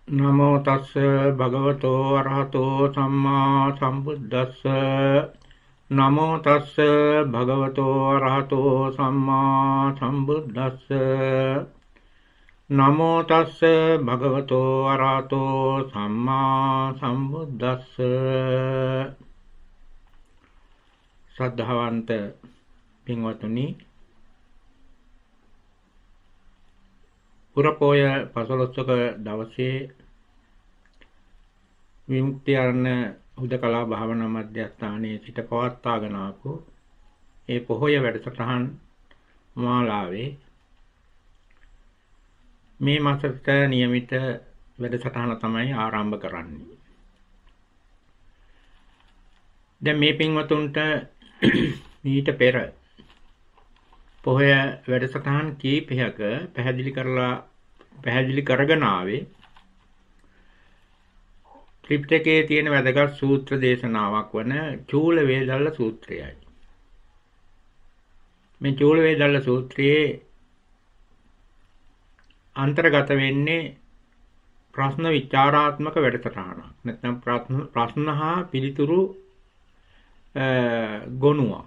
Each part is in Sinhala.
නමෝ තස්ස භගවතෝ අරහතෝ සම්මා සම්බුද්දස්ස නමෝ තස්ස භගවතෝ අරහතෝ සම්මා සම්බුද්දස්ස නමෝ තස්ස භගවතෝ අරහතෝ සම්මා සම්බුද්දස්ස ශ්‍රද්ධාවන්ත පින්වත්නි පුරපෝය 15ක දවසේ විමුක්ති අරණ හුදකලා භාවනා මධ්‍යස්ථානයේ සිට පවත්වාගෙන ආපු ඒ පොහොය වැඩසටහන් මාලාවේ මේ මාසයට નિયમિત වැඩසටහන තමයි ආරම්භ කරන්නේ. දැන් මේ පින්වතුන්ට ඊට පෙර පොහොය වැඩසටහන් කීපයක පැහැදිලි කරගෙන ආවේ ත්‍රිපිටකයේ තියෙන වැදගත් සූත්‍ර දේශනාවක් වන චූල වේදල්ල සූත්‍රයයි. මේ චූල වේදල්ල සූත්‍රයේ අන්තර්ගත වෙන්නේ ප්‍රශ්න විචාරාත්මක වැඩසටහනක්. නැත්නම් ප්‍රශ්න හා පිළිතුරු ගොනුවක්.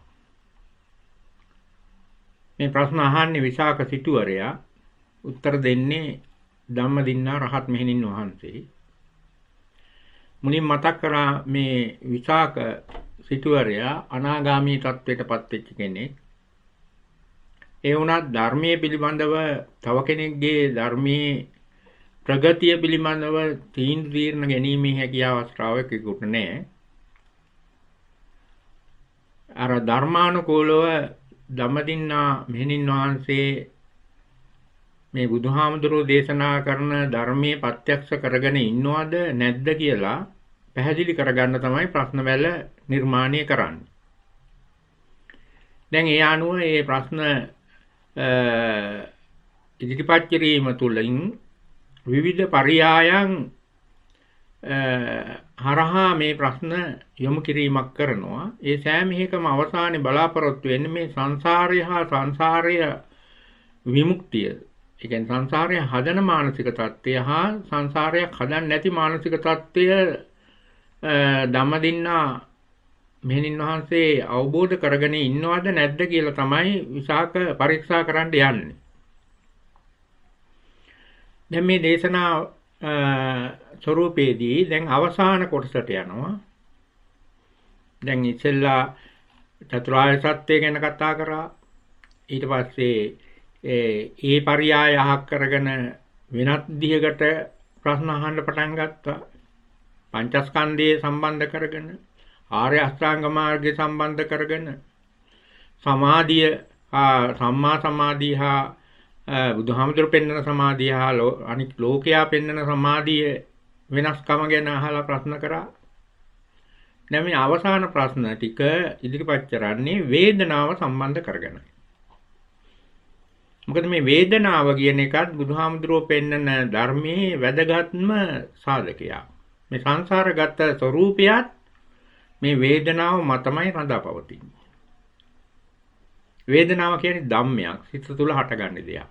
මේ ප්‍රශ්න අහන්නේ විසාක සිටුවරයා, උත්තර දෙන්නේ ධම්මදින්නා රහත් මෙහෙණින් වහන්සේ. මුලින් මතක් කරා මේ විසාක සිටුවරයා අනාගාමී තත්වයටපත් වෙච්ච කෙනෙක්. ඒ වුණත් ධර්මයේ පිළිබඳව තව කෙනෙක්ගේ ධර්මයේ ප්‍රගතිය පිළිබඳව තීන්දුව ගැනීමේ හැකියාව ශ්‍රාවකෙකුට නැහැ. අර ධර්මානුකූලව ධම්මදින්නා මෙහෙණින් වහන්සේ මේ බුදුහාමුදුරුවෝ දේශනා කරන ධර්මයේ ප්‍රත්‍යක්ෂ කරගෙන ඉන්නවද නැද්ද කියලා පැහැදිලි කරගන්න තමයි ප්‍රශ්නවල නිර්මාණය කරන්නේ. දැන් ඒ අනුව මේ ප්‍රශ්න ඉදිරිපත් කිරීම තුළින් විවිධ පරයයන් හරහා මේ ප්‍රශ්න යොමු කිරීමක් කරනවා. ඒ සෑම එකම අවසානයේ බලාපොරොත්තු වෙන්නේ මේ සංසාරය හා සංසාරය විමුක්තිය. ඒ කියන්නේ සංසාරය හදන මානසික தත්ත්වය හා සංසාරයක් හදන්න නැති මානසික தත්ත්වය ධම්මදින්නා මෙහෙණින් වහන්සේ අවබෝධ කරගෙන ඉන්නවද නැද්ද කියලා තමයි විසාක පරීක්ෂා කරන්න යන්නේ. දැන් මේ දේශනා ස්වරූපයේදී දැන් අවසාන කොටසට යනවා. දැන් ඉස්සෙල්ලා චතුරාර්ය සත්‍ය ගැන කතා කරා. ඊට පස්සේ ඒ පරයය අහක් කරගෙන වෙනත් දිහකට ප්‍රශ්න අහන්න පටන් ගත්තා. පංචස්කන්ධයේ සම්බන්ධ කරගෙන, ආර්ය අෂ්ටාංග මාර්ගය සම්බන්ධ කරගෙන, සමාධිය සම්මා සමාධිය හා බුදුහාමුදුරු පෙන්වන සමාධිය හා අනිත් ලෝකයා පෙන්වන සමාධිය වෙනස්කම ගැන අහලා ප්‍රශ්න කරා. දැන් මේ අවසාන ප්‍රශ්න ටික ඉදිරිපත් කරන්නේ වේදනාව සම්බන්ධ කරගෙන. මොකද මේ වේදනාව කියන එකත් බුදුහාමුදුරුවෝ පෙන්වන ධර්මයේ වැදගත්ම සාධකයක්. මේ සංසාරගත ස්වરૂපයත් මේ වේදනාව මතමයි රඳාපවතින්නේ. වේදනාව කියන්නේ ධම්මයක්, සිත තුළ හටගන්න දෙයක්.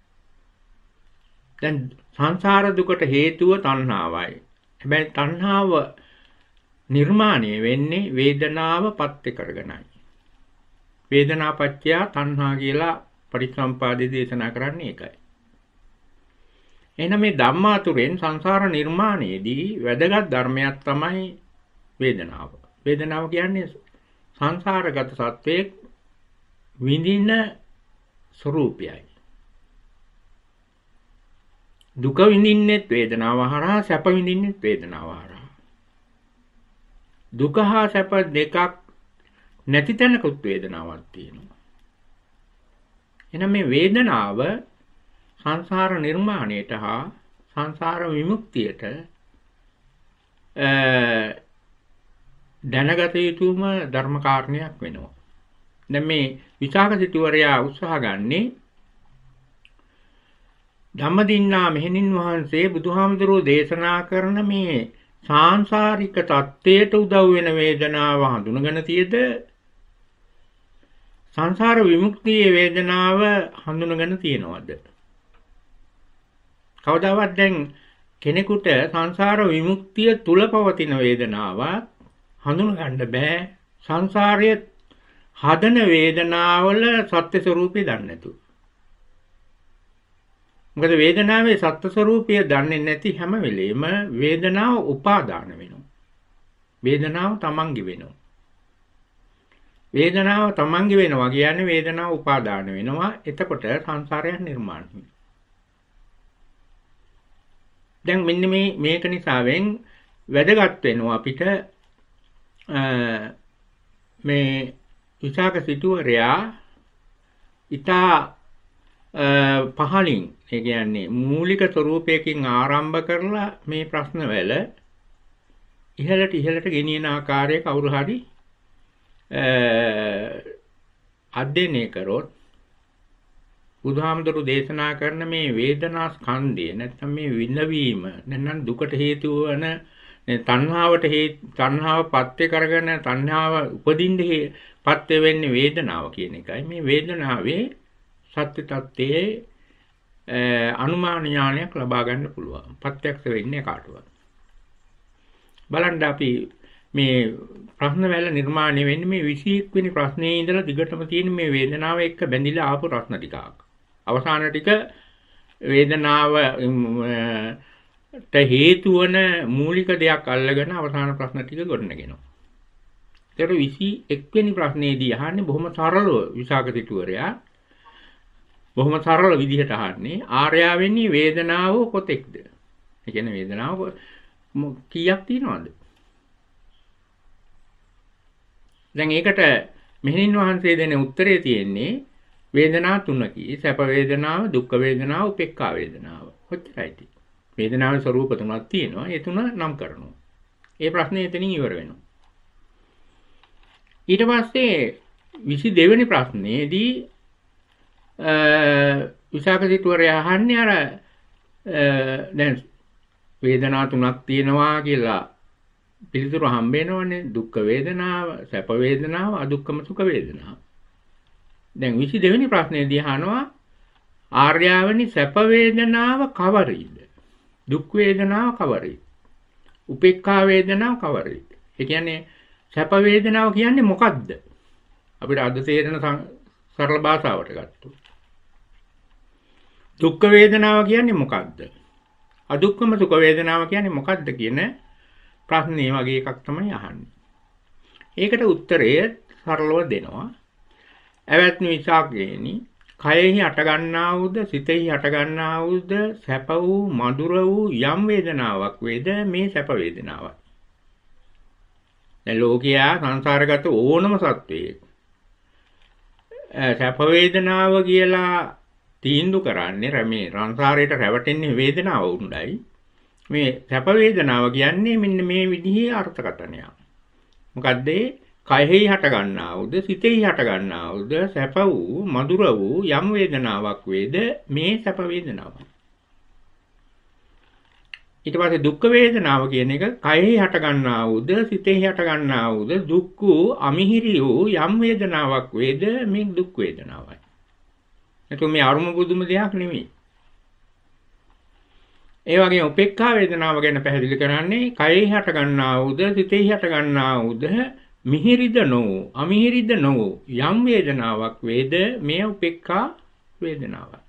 දැන් සංසාර දුකට හේතුව තණ්හාවයි. හැබැයි තණ්හාව නිර්මාණය වෙන්නේ වේදනාව පත්‍ය කරගෙනයි. වේදනාපච්චය තණ්හා කියලා පටිච්චසමුප්පාදයේ දේශනා කරන්නේ ඒකයි. එහෙනම් මේ ධම්මාතුරෙන් සංසාර නිර්මාණයේදී වැදගත් ධර්මයක් තමයි වේදනාව. වේදනාව කියන්නේ සංසාරගත සත්වයේ විඳින ස්වરૂපයයි. දුක විඳින්නෙත් වේදනාව හරහා, සැප විඳින්නෙත් වේදනාව හරහා. දුක හා සැප දෙකක් නැති තැනකුත් වේදනාවක් තියෙනවා. එහෙනම් මේ වේදනාව සංසාර නිර්මාණයට හා සංසාර විමුක්තියට දැනගත යුතුම ධර්ම කාරණයක් වෙනවා. දැන් මේ විසාක සිටුවරයා උත්සාහ ගන්නේ ධම්මදින්නා මෙහෙණින් වහන්සේ බුදුහාමුදුරුවෝ දේශනා කරන මේ සාංශාරික தත්ත්වයට උදව් වෙන වේදනාව හඳුනගෙන තියද සංසාර විමුක්තියේ වේදනාව හඳුනගෙන තියනවද? කවදාවත් දැන් කෙනෙකුට සංසාර විමුක්තිය තුල පවතින වේදනාව හඳුනගන්න බෑ. සංසාරයේ හදන වේදනාවල සත්‍ය ස්වરૂපය දන්නේ නැතුව. මොකද වේදනාවේ සත්‍ය ස්වરૂපය දන්නේ නැති හැම වෙලෙම වේදනාව උපාදාන වෙනවා. වේදනාව තමන්ගේ වෙනවා. වේදනාව තමන්ගේ වෙනවා කියන්නේ වේදනාව උපාදාන වෙනවා. එතකොට සංසාරයක් නිර්මාණය වෙනවා. දැන් මෙන්න මේක නිසාවෙන් වැදගත් වෙනවා අපිට මේ විසාක සිටුවරයා ඊතා පහලින් ඒ කියන්නේ මූලික ස්වરૂපයකින් ආරම්භ කරලා මේ ප්‍රශ්නවල ඉහළට ගෙනියන ආකාරය කවුරු හරි අධ්‍යයනය කරොත් බුදුහාමුදුරු දේශනා කරන මේ වේදනා ස්කන්ධය නැත්නම් මේ විඳවීම නැත්නම් දුකට හේතු වන තණ්හාව පත්‍ය කරගෙන තණ්හාව උපදින්න පත්‍ය වෙන්නේ වේදනාව කියන එකයි. මේ වේදනාවේ සත්‍ය තත්ත්වයේ අනුමාන ඥානයක් ලබා ගන්න පුළුවන්. ප්‍රත්‍යක්ෂ වෙන්නේ කාටවත්. බලන්න අපි මේ ප්‍රශ්න වල නිර්මාණය වෙන්නේ මේ 21 වෙනි ප්‍රශ්නේ ඉඳලා දිගටම තියෙන මේ වේදනාව එක්ක බැඳිලා ආපු ප්‍රශ්න ටිකක්. අවසාන ටික වේදනාවට හේතු වන මූලික දෙයක් අල්ලගෙන අවසාන ප්‍රශ්න ටික ගොඩනගෙනවා. ඒතර 21 වෙනි ප්‍රශ්නේදී අහන්නේ බොහොම සරලව විසාක සිටුවරයා බොහොම සරල විදිහට අහන්නේ ආර්යාවෙනි වේදනාව කොතෙක්ද? ඒ කියන්නේ වේදනාව කීයක් තියෙනවද? දැන් ඒකට මෙහෙණින් වහන්සේ දෙන උත්තරේ තියෙන්නේ වේදනා තුනකි. සැප වේදනාව, දුක්ඛ වේදනාව, උපේක්ඛා වේදනාව. කොච්චරයිද? වේදනාවේ ස්වરૂප තුනක් තියෙනවා. ඒ තුන නම් කරනවා. ඒ ප්‍රශ්නේ එතනින් ඉවර වෙනවා. ඊට පස්සේ 22 වෙනි ප්‍රශ්නේදී විසාක සිටුවරයා අහන්නේ අර දැන් වේදනා තුනක් තියෙනවා කියලා පිළිතුරු හම්බ වෙනවනේ. දුක්ඛ වේදනාව, සැප වේදනාව, අදුක්ඛම සුඛ වේදනාව. දැන් 22 වෙනි ප්‍රශ්නේදී අහනවා ආර්යාවනි සැප වේදනාව කවරේද? දුක් වේදනාව කවරේද? උපේක්ඛා වේදනාව කවරේද? ඒ කියන්නේ සැප වේදනාව කියන්නේ මොකද්ද? අපිට අද තේරෙන සරල භාෂාවට ගත්තොත්. දුක් වේදනාව කියන්නේ මොකද්ද? අදුක්ඛම සුඛ වේදනාව කියන්නේ මොකද්ද කියන ප්‍රශ්නේ වගේ එකක් තමයි අහන්නේ. ඒකට උත්තරය සරලව දෙනවා. ඇවැත්නි විසාකේනි කයෙහි හට ගන්නා වූද සිතෙහි හට ගන්නා වූද සැප වූ මధుර වූ යම් වේදනාවක් වේද මේ සැප වේදනාවක්. දැන් ලෝකයා සංසාරගත ඕනම සත්වයෙක් සැප වේදනාව කියලා තීන්දුව කරන්නේ මේ සංසාරයට රැවටෙන්නේ වේදනාව උණ්ඩයි. මේ සැප වේදනාව කියන්නේ මෙන්න මේ විදිහේ අර්ථකථනයක්. මොකද්ද? කයෙහි හට ගන්නා වූද සිතෙහි හට ගන්නා වූද සැප වූ මధుර වූ යම් වේදනාවක් වේද මේ සැප වේදනාවයි. ඊට පස්සේ දුක් වේදනාව කියන එක කයෙහි හට ගන්නා වූද සිතෙහි හට ගන්නා වූද දුක් වූ අමිහිරි වූ යම් වේදනාවක් වේද මේ දුක් වේදනාවයි. එතකොට මේ අරුම බුදුම දෙයක් නෙමෙයි. ඒ වගේම උපේක්ඛා වේදනාව ගැන පැහැදිලි කරන්නේ කයෙහි හට ගන්නා වූද සිතෙහි හට ගන්නා වූද මිහිරිද නොවූ අමිහිරිද නොවූ යම් වේදනාවක් වේද මේ උපේක්ඛා වේදනාවයි.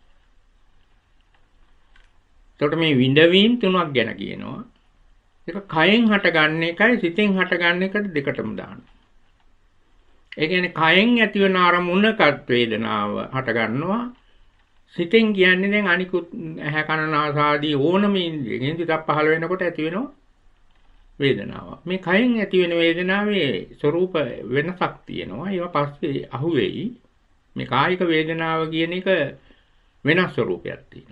එතකොට මේ විඳවීම් තුනක් ගැන කියනවා. ඒක කයෙන් හටගන්න එකයි සිතෙන් හටගන්න එකට දෙකටම දානවා. ඒ කියන්නේ කයෙන් ඇතිවන අරමුණකත් වේදනාව හටගන්නවා. සිතෙන් කියන්නේ දැන් අනිකුත් ඇහැ කන නාසය ආදී ඕනම ඉන්ද්‍රියකින් සිතක් පහළ වෙනකොට ඇති වෙනවා වේදනාව. මේ කයෙන් ඇති වෙන වේදනාවේ ස්වરૂප වෙනසක් තියෙනවා. ඒවා පස්සේ අහුවෙයි. මේ කායික වේදනාව කියන එක වෙනස් ස්වરૂපයක් තියෙනවා.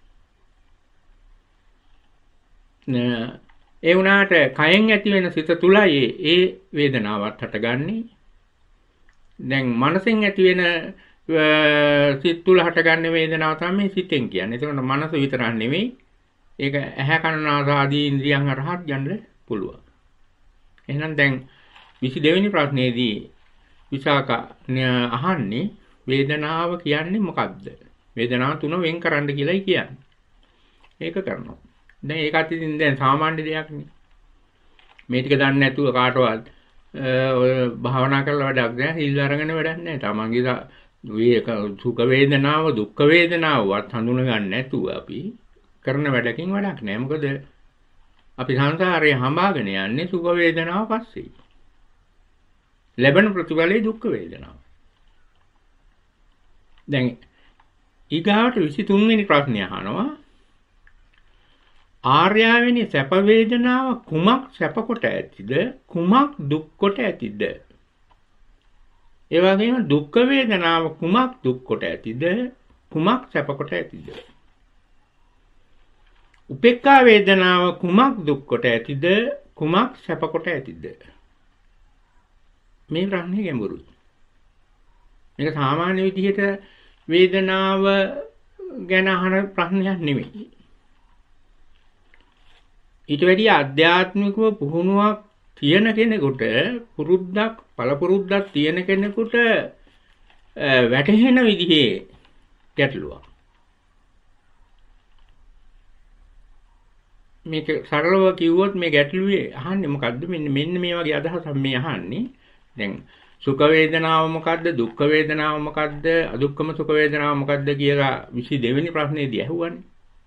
ඒ වුණාට කයෙන් ඇති වෙන සිත තුලයි ඒ වේදනාවත් හටගන්නේ. දැන් මනසෙන් ඇති වෙන සිත තුල හටගන්න වේදනාව තමයි සිතෙන් කියන්නේ. ඒකට මනස විතරක් නෙවෙයි. ඒක ඇහැ කන නාසය ආදී ඉන්ද්‍රියන් හරහා යන්න පුළුවන්. එහෙනම් දැන් 22 වෙනි ප්‍රශ්නේදී විසාක අහන්නේ වේදනාව කියන්නේ මොකක්ද? වේදනාව තුන වෙන් කරන්න කියලායි කියන්නේ. ඒක කරනවා. දැන් ඒකත් ඉතින් දැන් සාමාන්‍ය දෙයක් නේ. මේ ටික දන්නේ නැතුව කාටවත් ඔය භාවනා කරලා වැඩක් නැහැ. හිල් අරගෙන වැඩක් නැහැ. තමන්ගේ සුඛ වේදනාව දුක්ඛ වේදනාවවත් හඳුන ගන්න නැතුව අපි කරන වැඩකින් වැඩක් නැහැ. මොකද අපි සංසාරේ හඹාගෙන යන්නේ සුඛ වේදනාව පස්සේ. ලැබෙන ප්‍රතිඵලයේ දුක්ඛ වේදනාව. දැන් ඊගාට 23 වෙනි ප්‍රශ්නය අහනවා. ආර්යාවෙනි සැප වේදනාව කුමක් සැප කොට ඇතිද කුමක් දුක් කොට ඇතිද? ඒ වගේම දුක්ඛ වේදනාව කුමක් දුක් කොට ඇතිද කුමක් සැප කොට ඇතිද? උපේක්ඛා වේදනාව කුමක් දුක් කොට ඇතිද කුමක් සැප කොට ඇතිද? මේ ප්‍රශ්නේ ගැඹුරුයි. මේක සාමාන්‍ය විදිහට වේදනාව ගැන අහන ප්‍රශ්නයක් නෙමෙයි. ඊට වැඩිය ආධ්‍යාත්මිකව පුහුණුවක් තියෙන කෙනෙකුට පළපුරුද්දක් තියෙන කෙනෙකුට වැටහෙන විදිහේ ගැටලුවක්. මේක සරලව කිව්වොත් මේ ගැටලුවේ අහන්නේ මොකද්ද? මෙන්න මේ වගේ අදහසක් මේ අහන්නේ. දැන් සුඛ වේදනාව මොකද්ද? දුක්ඛ වේදනාව මොකද්ද? අදුක්ඛම සුඛ වේදනාව මොකද්ද කියලා 22 වෙනි ප්‍රශ්නේදී ඇහුවානේ.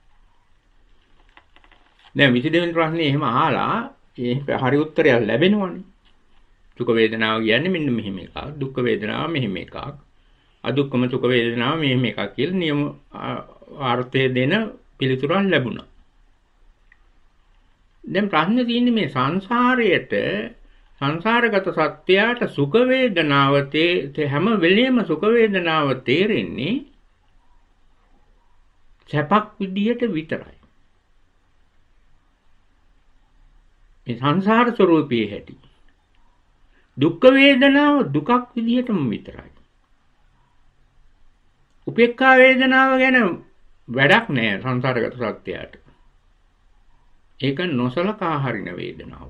දැන් 22 වෙනි ප්‍රශ්නේ එහෙම අහලා ඒ හරි උත්තරයක් ලැබෙනවනේ. සුඛ වේදනාව කියන්නේ මෙන්න මෙහෙම එකක්. දුක්ඛ වේදනාව මෙහෙම එකක්. අදුක්ඛම සුඛ වේදනාව මෙහෙම එකක් කියලා නියම අර්ථය දෙන පිළිතුරක් ලැබුණා. දැන් ප්‍රශ්නේ තියෙන්නේ මේ සංසාරගත සත්‍යයට සුඛ වේදනාව හැම වෙලෙම සුඛ වේදනාව තේරෙන්නේ සැපක් විදියට විතරයි. මේ සංසාර ස්වરૂපයේ හැටි. දුක්ඛ වේදනාව දුකක් විදියටම විතරයි. උපේක්ඛා වේදනාව ගැන වැඩක් නෑ සංසාරගත සත්‍යයට. ඒක නොසලකා හරින වේදනාව.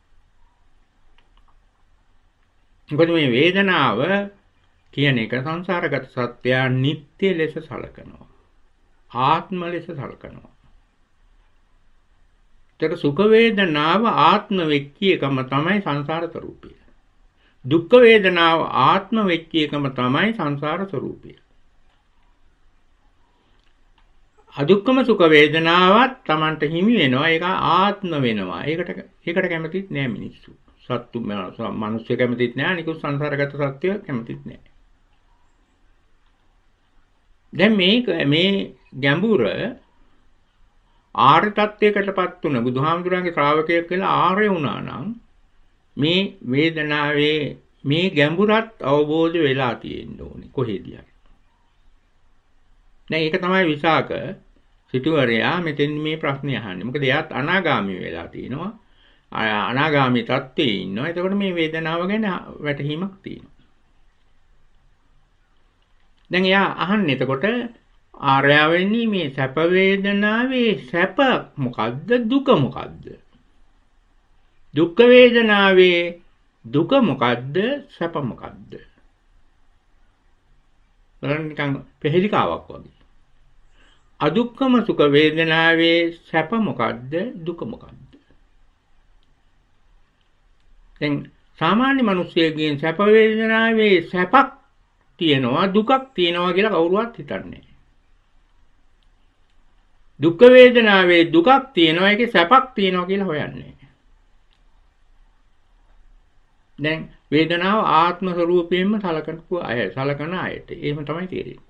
මොකද මේ වේදනාව කියන එක සංසාරගත සත්‍යය නිට්ටය ලෙස සලකනවා. ආත්ම ලෙස සලකනවා. ඒතර සුඛ වේදනාව ආත්ම වෙච්ච එකම තමයි සංසාර ස්වરૂපය. දුක්ඛ වේදනාව ආත්ම වෙච්ච එකම තමයි සංසාර ස්වરૂපය. අදුක්ඛම සුඛ වේදනාවත් Tamanට හිමි වෙනවා. ඒක ආත්ම වෙනවා. ඒකට කැමතිත් නෑ මිනිස්සු. සත්තු මිනිස්සු කැමතිත් නෑ. අනිකුත් සංසාරගත සත්‍ය කැමතිත් නෑ. දැන් මේ ගැඹුර ආර්ය තත්ත්වයකටපත් වුණ බුදුහාමුදුරන්ගේ ශ්‍රාවකයෙක් කියලා ආර්ය වුණා නම් මේ වේදනාවේ මේ ගැඹුරත් අවබෝධ වෙලා තියෙන්න ඕනේ කොහෙදී හරි. දැන් ඒක තමයි විසාක සිටුවරයා මෙතෙන් මේ ප්‍රශ්නේ අහන්නේ. මොකද එයාත් අනාගාමී වෙලා තිනවා. අනාගාමී තත්ත්වයේ ඉන්නවා. එතකොට මේ වේදනාව ගැන වැටහීමක් තියෙනවා. දැන් එයා අහන්නේ එතකොට ආර්යවෙනි මේ සැප වේදනාවේ සැප මොකද්ද දුක මොකද්ද? දුක්ඛ වේදනාවේ දුක මොකද්ද සැප මොකද්ද? බලන්න නිකන් පෙරලිකාවක් වගේ. අදුක්ඛම සුඛ වේදනාවේ සැප මොකද්ද දුක මොකද්ද? දැන් සාමාන්‍ය මිනිස්සුන්ගේ සැප වේදනාවේ සැපක් තියෙනවා දුකක් තියෙනවා කියලා කවුරුවත් හිතන්නේ නැහැ. දුක්ඛ වේදනාවේ දුකක් තියෙනවා ඒකේ සැපක් තියෙනවා කියලා හොයන්නේ. දැන් වේදනාව ආත්ම ස්වરૂපයෙන්ම සලකන අයට එහෙම තමයි තේරෙන්නේ.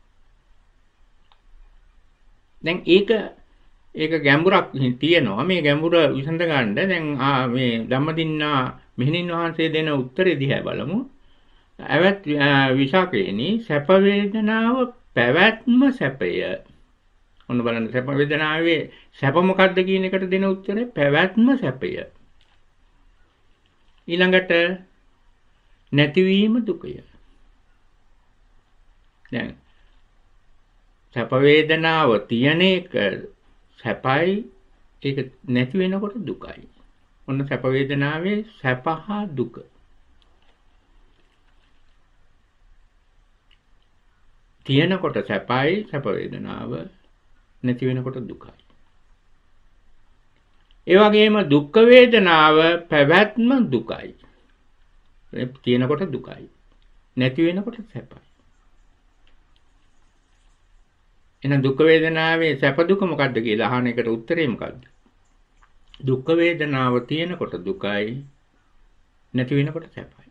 දැන් ඒක ගැඹුරක් තියෙනවා. මේ ගැඹුර විසඳ ගන්න දැන් මේ ධම්මදින්නා මෙහෙණින් වහන්සේ දෙන උත්තරේ දිහා බලමු. අවත් විසාකේනි සැප වේදනාව පැවැත්ම සැපය. ඔන්න බලන්න සැප වේදනාවේ සැප මොකක්ද කියන එකට දෙන උත්තරේ පැවැත්ම සැපය. ඊළඟට නැතිවීම දුකය. දැන් සැප වේදනාව තියෙන එක සැපයි ඒක නැති වෙනකොට දුකයි. ඔන්න සැප වේදනාවේ සැප හා දුක. තියෙනකොට සැපයි සැප වේදනාව නැති වෙනකොට දුකයි. ඒ වගේම දුක් වේදනාව පැවැත්ම දුකයි. තියෙනකොට දුකයි. නැති වෙනකොට සැපයි. එහෙනම් දුක් වේදනාවේ සැප දුක මොකද්ද කියලා අහන එකට උත්තරේ මොකද්ද? දුක් වේදනාව තියෙනකොට දුකයි, නැති වෙනකොට සැපයි.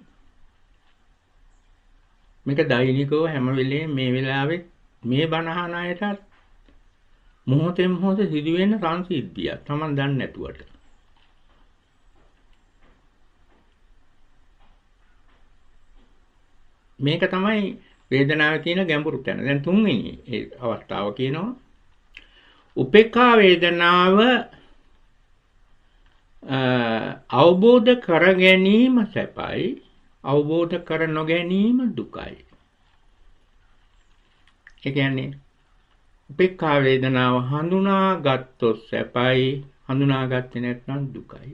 මේක දෛනිකව හැම වෙලේම මේ වෙලාවෙත් මේ බණ අහන අයට මොහොතෙන් මොහොත සිදුවෙන සංසිද්ධියක් Taman දන්නේ නැතුවට. මේක තමයි වේදනාවේ තියෙන ගැඹුරු තැන. දැන් තුන්වෙනි ඒ අවස්ථාව කියනවා උපේක්ඛා වේදනාව අවබෝධ කර ගැනීම සැපයි, අවබෝධ කර නොගැනීම දුකයි. ඒ කියන්නේ උපේක්ඛා වේදනාව හඳුනාගත්තොත් සැපයි, හඳුනාගත්තේ නැත්නම් දුකයි.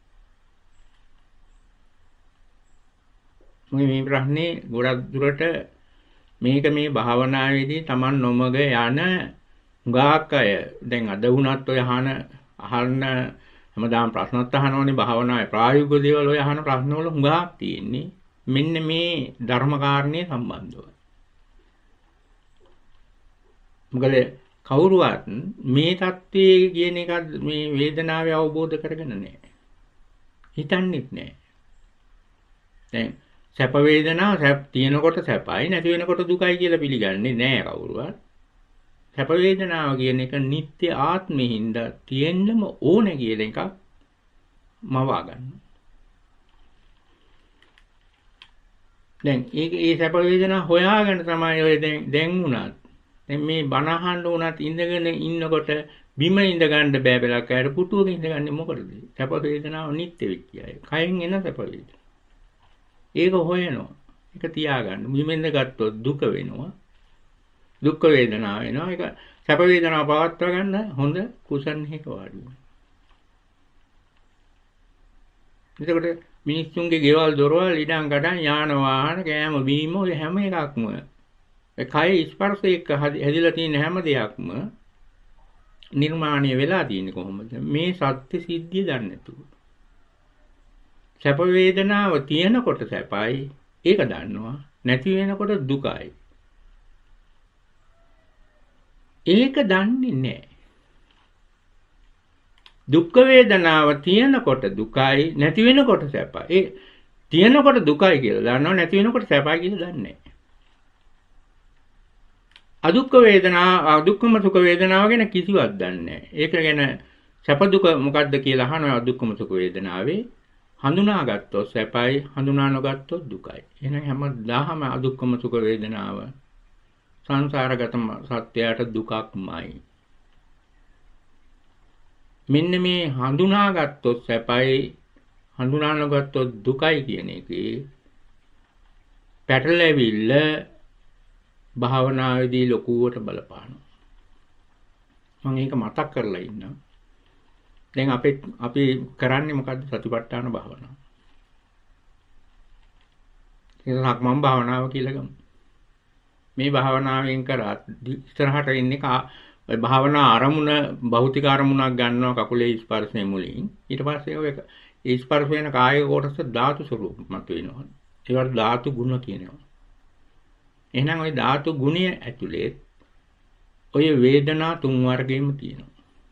මේ ප්‍රශ්නේ ගොඩක් දුරට මේක මේ භාවනාවේදී Taman නොමග යන හුඟක් අය දැන් අද වුණත් ඔය අහන හැමදාම ප්‍රශ්නත් අහනෝනේ භාවනාවේ ප්‍රායෝගික දේවල් ඔය අහන ප්‍රශ්නවල හුඟක් තියෙන්නේ මෙන්න මේ ධර්මකාරණේ සම්බන්ධව. මොකද කවුරුවත් මේ தත්ත්වයේ කියන එක මේ වේදනාවේ අවබෝධ කරගෙන නැහැ. හිතන්නේත් නැහැ. දැන් සැප වේදනාව සැප තියෙනකොට සැපයි නැති වෙනකොට දුකයි කියලා පිළිගන්නේ නැහැ කවුරුවත්. සැප වේදනාව කියන එක නිත්‍ය ආත්මෙහිඳ තියෙන්නම ඕන කියන එකක් මවා ගන්න. දැන් ඒ සැප වේදනාව හොයාගෙන තමයි ඔය දැන් උනත් දැන් මේ බණ අහන්න උනත් ඉඳගෙන ඉන්නකොට බිම ඉඳ ගන්න බෑ බැලක් ඇර පුටුවක ඉඳගන්නේ මොකටද? සැප වේදනාව නිත්‍ය වෙච්ච අය. කයෙන් එන සැප වේදනාව. ඒක හොයනවා. ඒක තියාගන්න. බිමෙන්ද ගත්තොත් දුක වෙනවා. දුක් වේදනාව වෙනවා. ඒක සැප වේදනාව පවත්වා ගන්න හොඳ කුසන්හික වාඩි වෙනවා. එතකොට මිනිස්සුන්ගේ ගෙවල් දොරවල් ඉඩම් කඩම් යාන වාහන කෑම බීම ඔය හැම එකක්ම ඒ කය ස්පර්ශ එක්ක හැදිලා තියෙන හැම දෙයක්ම නිර්මාණය වෙලා තියෙන්නේ කොහොමද? මේ සත්‍ය සිද්ධිය දන්නේ නැතුව. සැප වේදනාව තියෙනකොට සැපයි ඒක දන්නවා. නැති වෙනකොට දුකයි. ඒක දන්නේ නැහැ. දුක් වේදනාව තියෙනකොට දුකයි නැති වෙනකොට සැපයි. ඒ තියෙනකොට දුකයි කියලා දන්නවා නැති වෙනකොට සැපයි කියලා දන්නේ නැහැ. අදුක්ඛ වේදනාව අදුක්ඛම සුඛ වේදනාව ගැන කිසිවක් දන්නේ නැහැ. ඒක ගැන සැප දුක මොකද්ද කියලා අහනවා අදුක්ඛම සුඛ වේදනාවේ. හඳුනාගත්තොත් සැපයි හඳුනා නොගත්තොත් දුකයි. එහෙනම් හැමදාම අදුක්ඛම සුඛ වේදනාව සංසාරගත සත්‍යයට දුකක්මයි. මෙන්න මේ හඳුනාගත්තොත් සැපයි හඳුනා නොගත්තොත් දුකයි කියන එකේ පැටලෙවිල්ල භාවනාවේදී ලොකුවට බලපානවා. මම ඒක මතක් කරලා ඉන්නවා. දැන් අපි කරන්නේ මොකද්ද? සතිපට්ඨාන භාවනාව. ඒක සක්මන් භාවනාව කියලා ගමු. මේ භාවනාවෙන් කරත් ඉස්සරහට ඉන්නේ ඔය භාවනා අරමුණ භෞතික අරමුණක් ගන්නවා කකුලේ ස්පර්ශය මුලින්. ඊට පස්සේ ඔය ඒ ස්පර්ශ වෙන කාය කොටස ධාතු ස්වરૂප මත වෙනවා. ඒවට ධාතු ගුණ කියනවා. එහෙනම් ওই ධාතු ගුණය ඇතුලේ ඔය වේදනා තුන් වර්ගෙම තියෙනවා.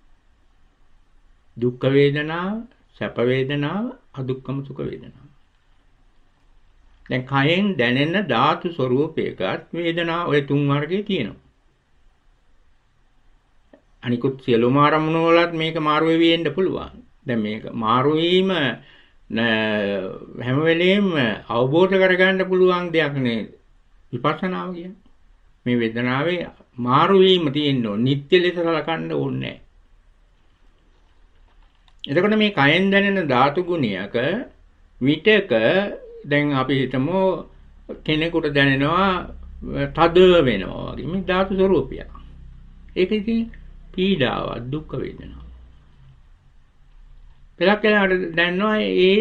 දුක් වේදනාව, සැප වේදනාව, අදුක්ඛම සුඛ වේදනාව. දැන් කයෙන් දැනෙන ධාතු ස්වરૂපයකත් වේදනා ඔය තුන් වර්ගයේ තියෙනවා. අනිකුත් සියලුම අරමුණු වලත් මේක මාරු වෙවි එන්න පුළුවන්. දැන් මේක මාරු වීම හැම වෙලෙම අවබෝධ කරගන්න පුළුවන් දෙයක් නේද? විපස්සනාව කියන්නේ. මේ වේදනාවේ මාරු වීම තියෙනවා. නිත්‍ය ලෙස සලකන්න ඕනේ. එතකොට මේ කයෙන් දැනෙන ධාතු ගුණයක විතක දැන් අපි හිතමු කෙනෙකුට දැනෙනවා තද වෙනවා වගේ මේ ධාතු ස්වરૂපයක්. ඒක ඉතින් පීඩාවක් දුක් වේදනාවක්. පෙරක් වෙලාවට දැනනවා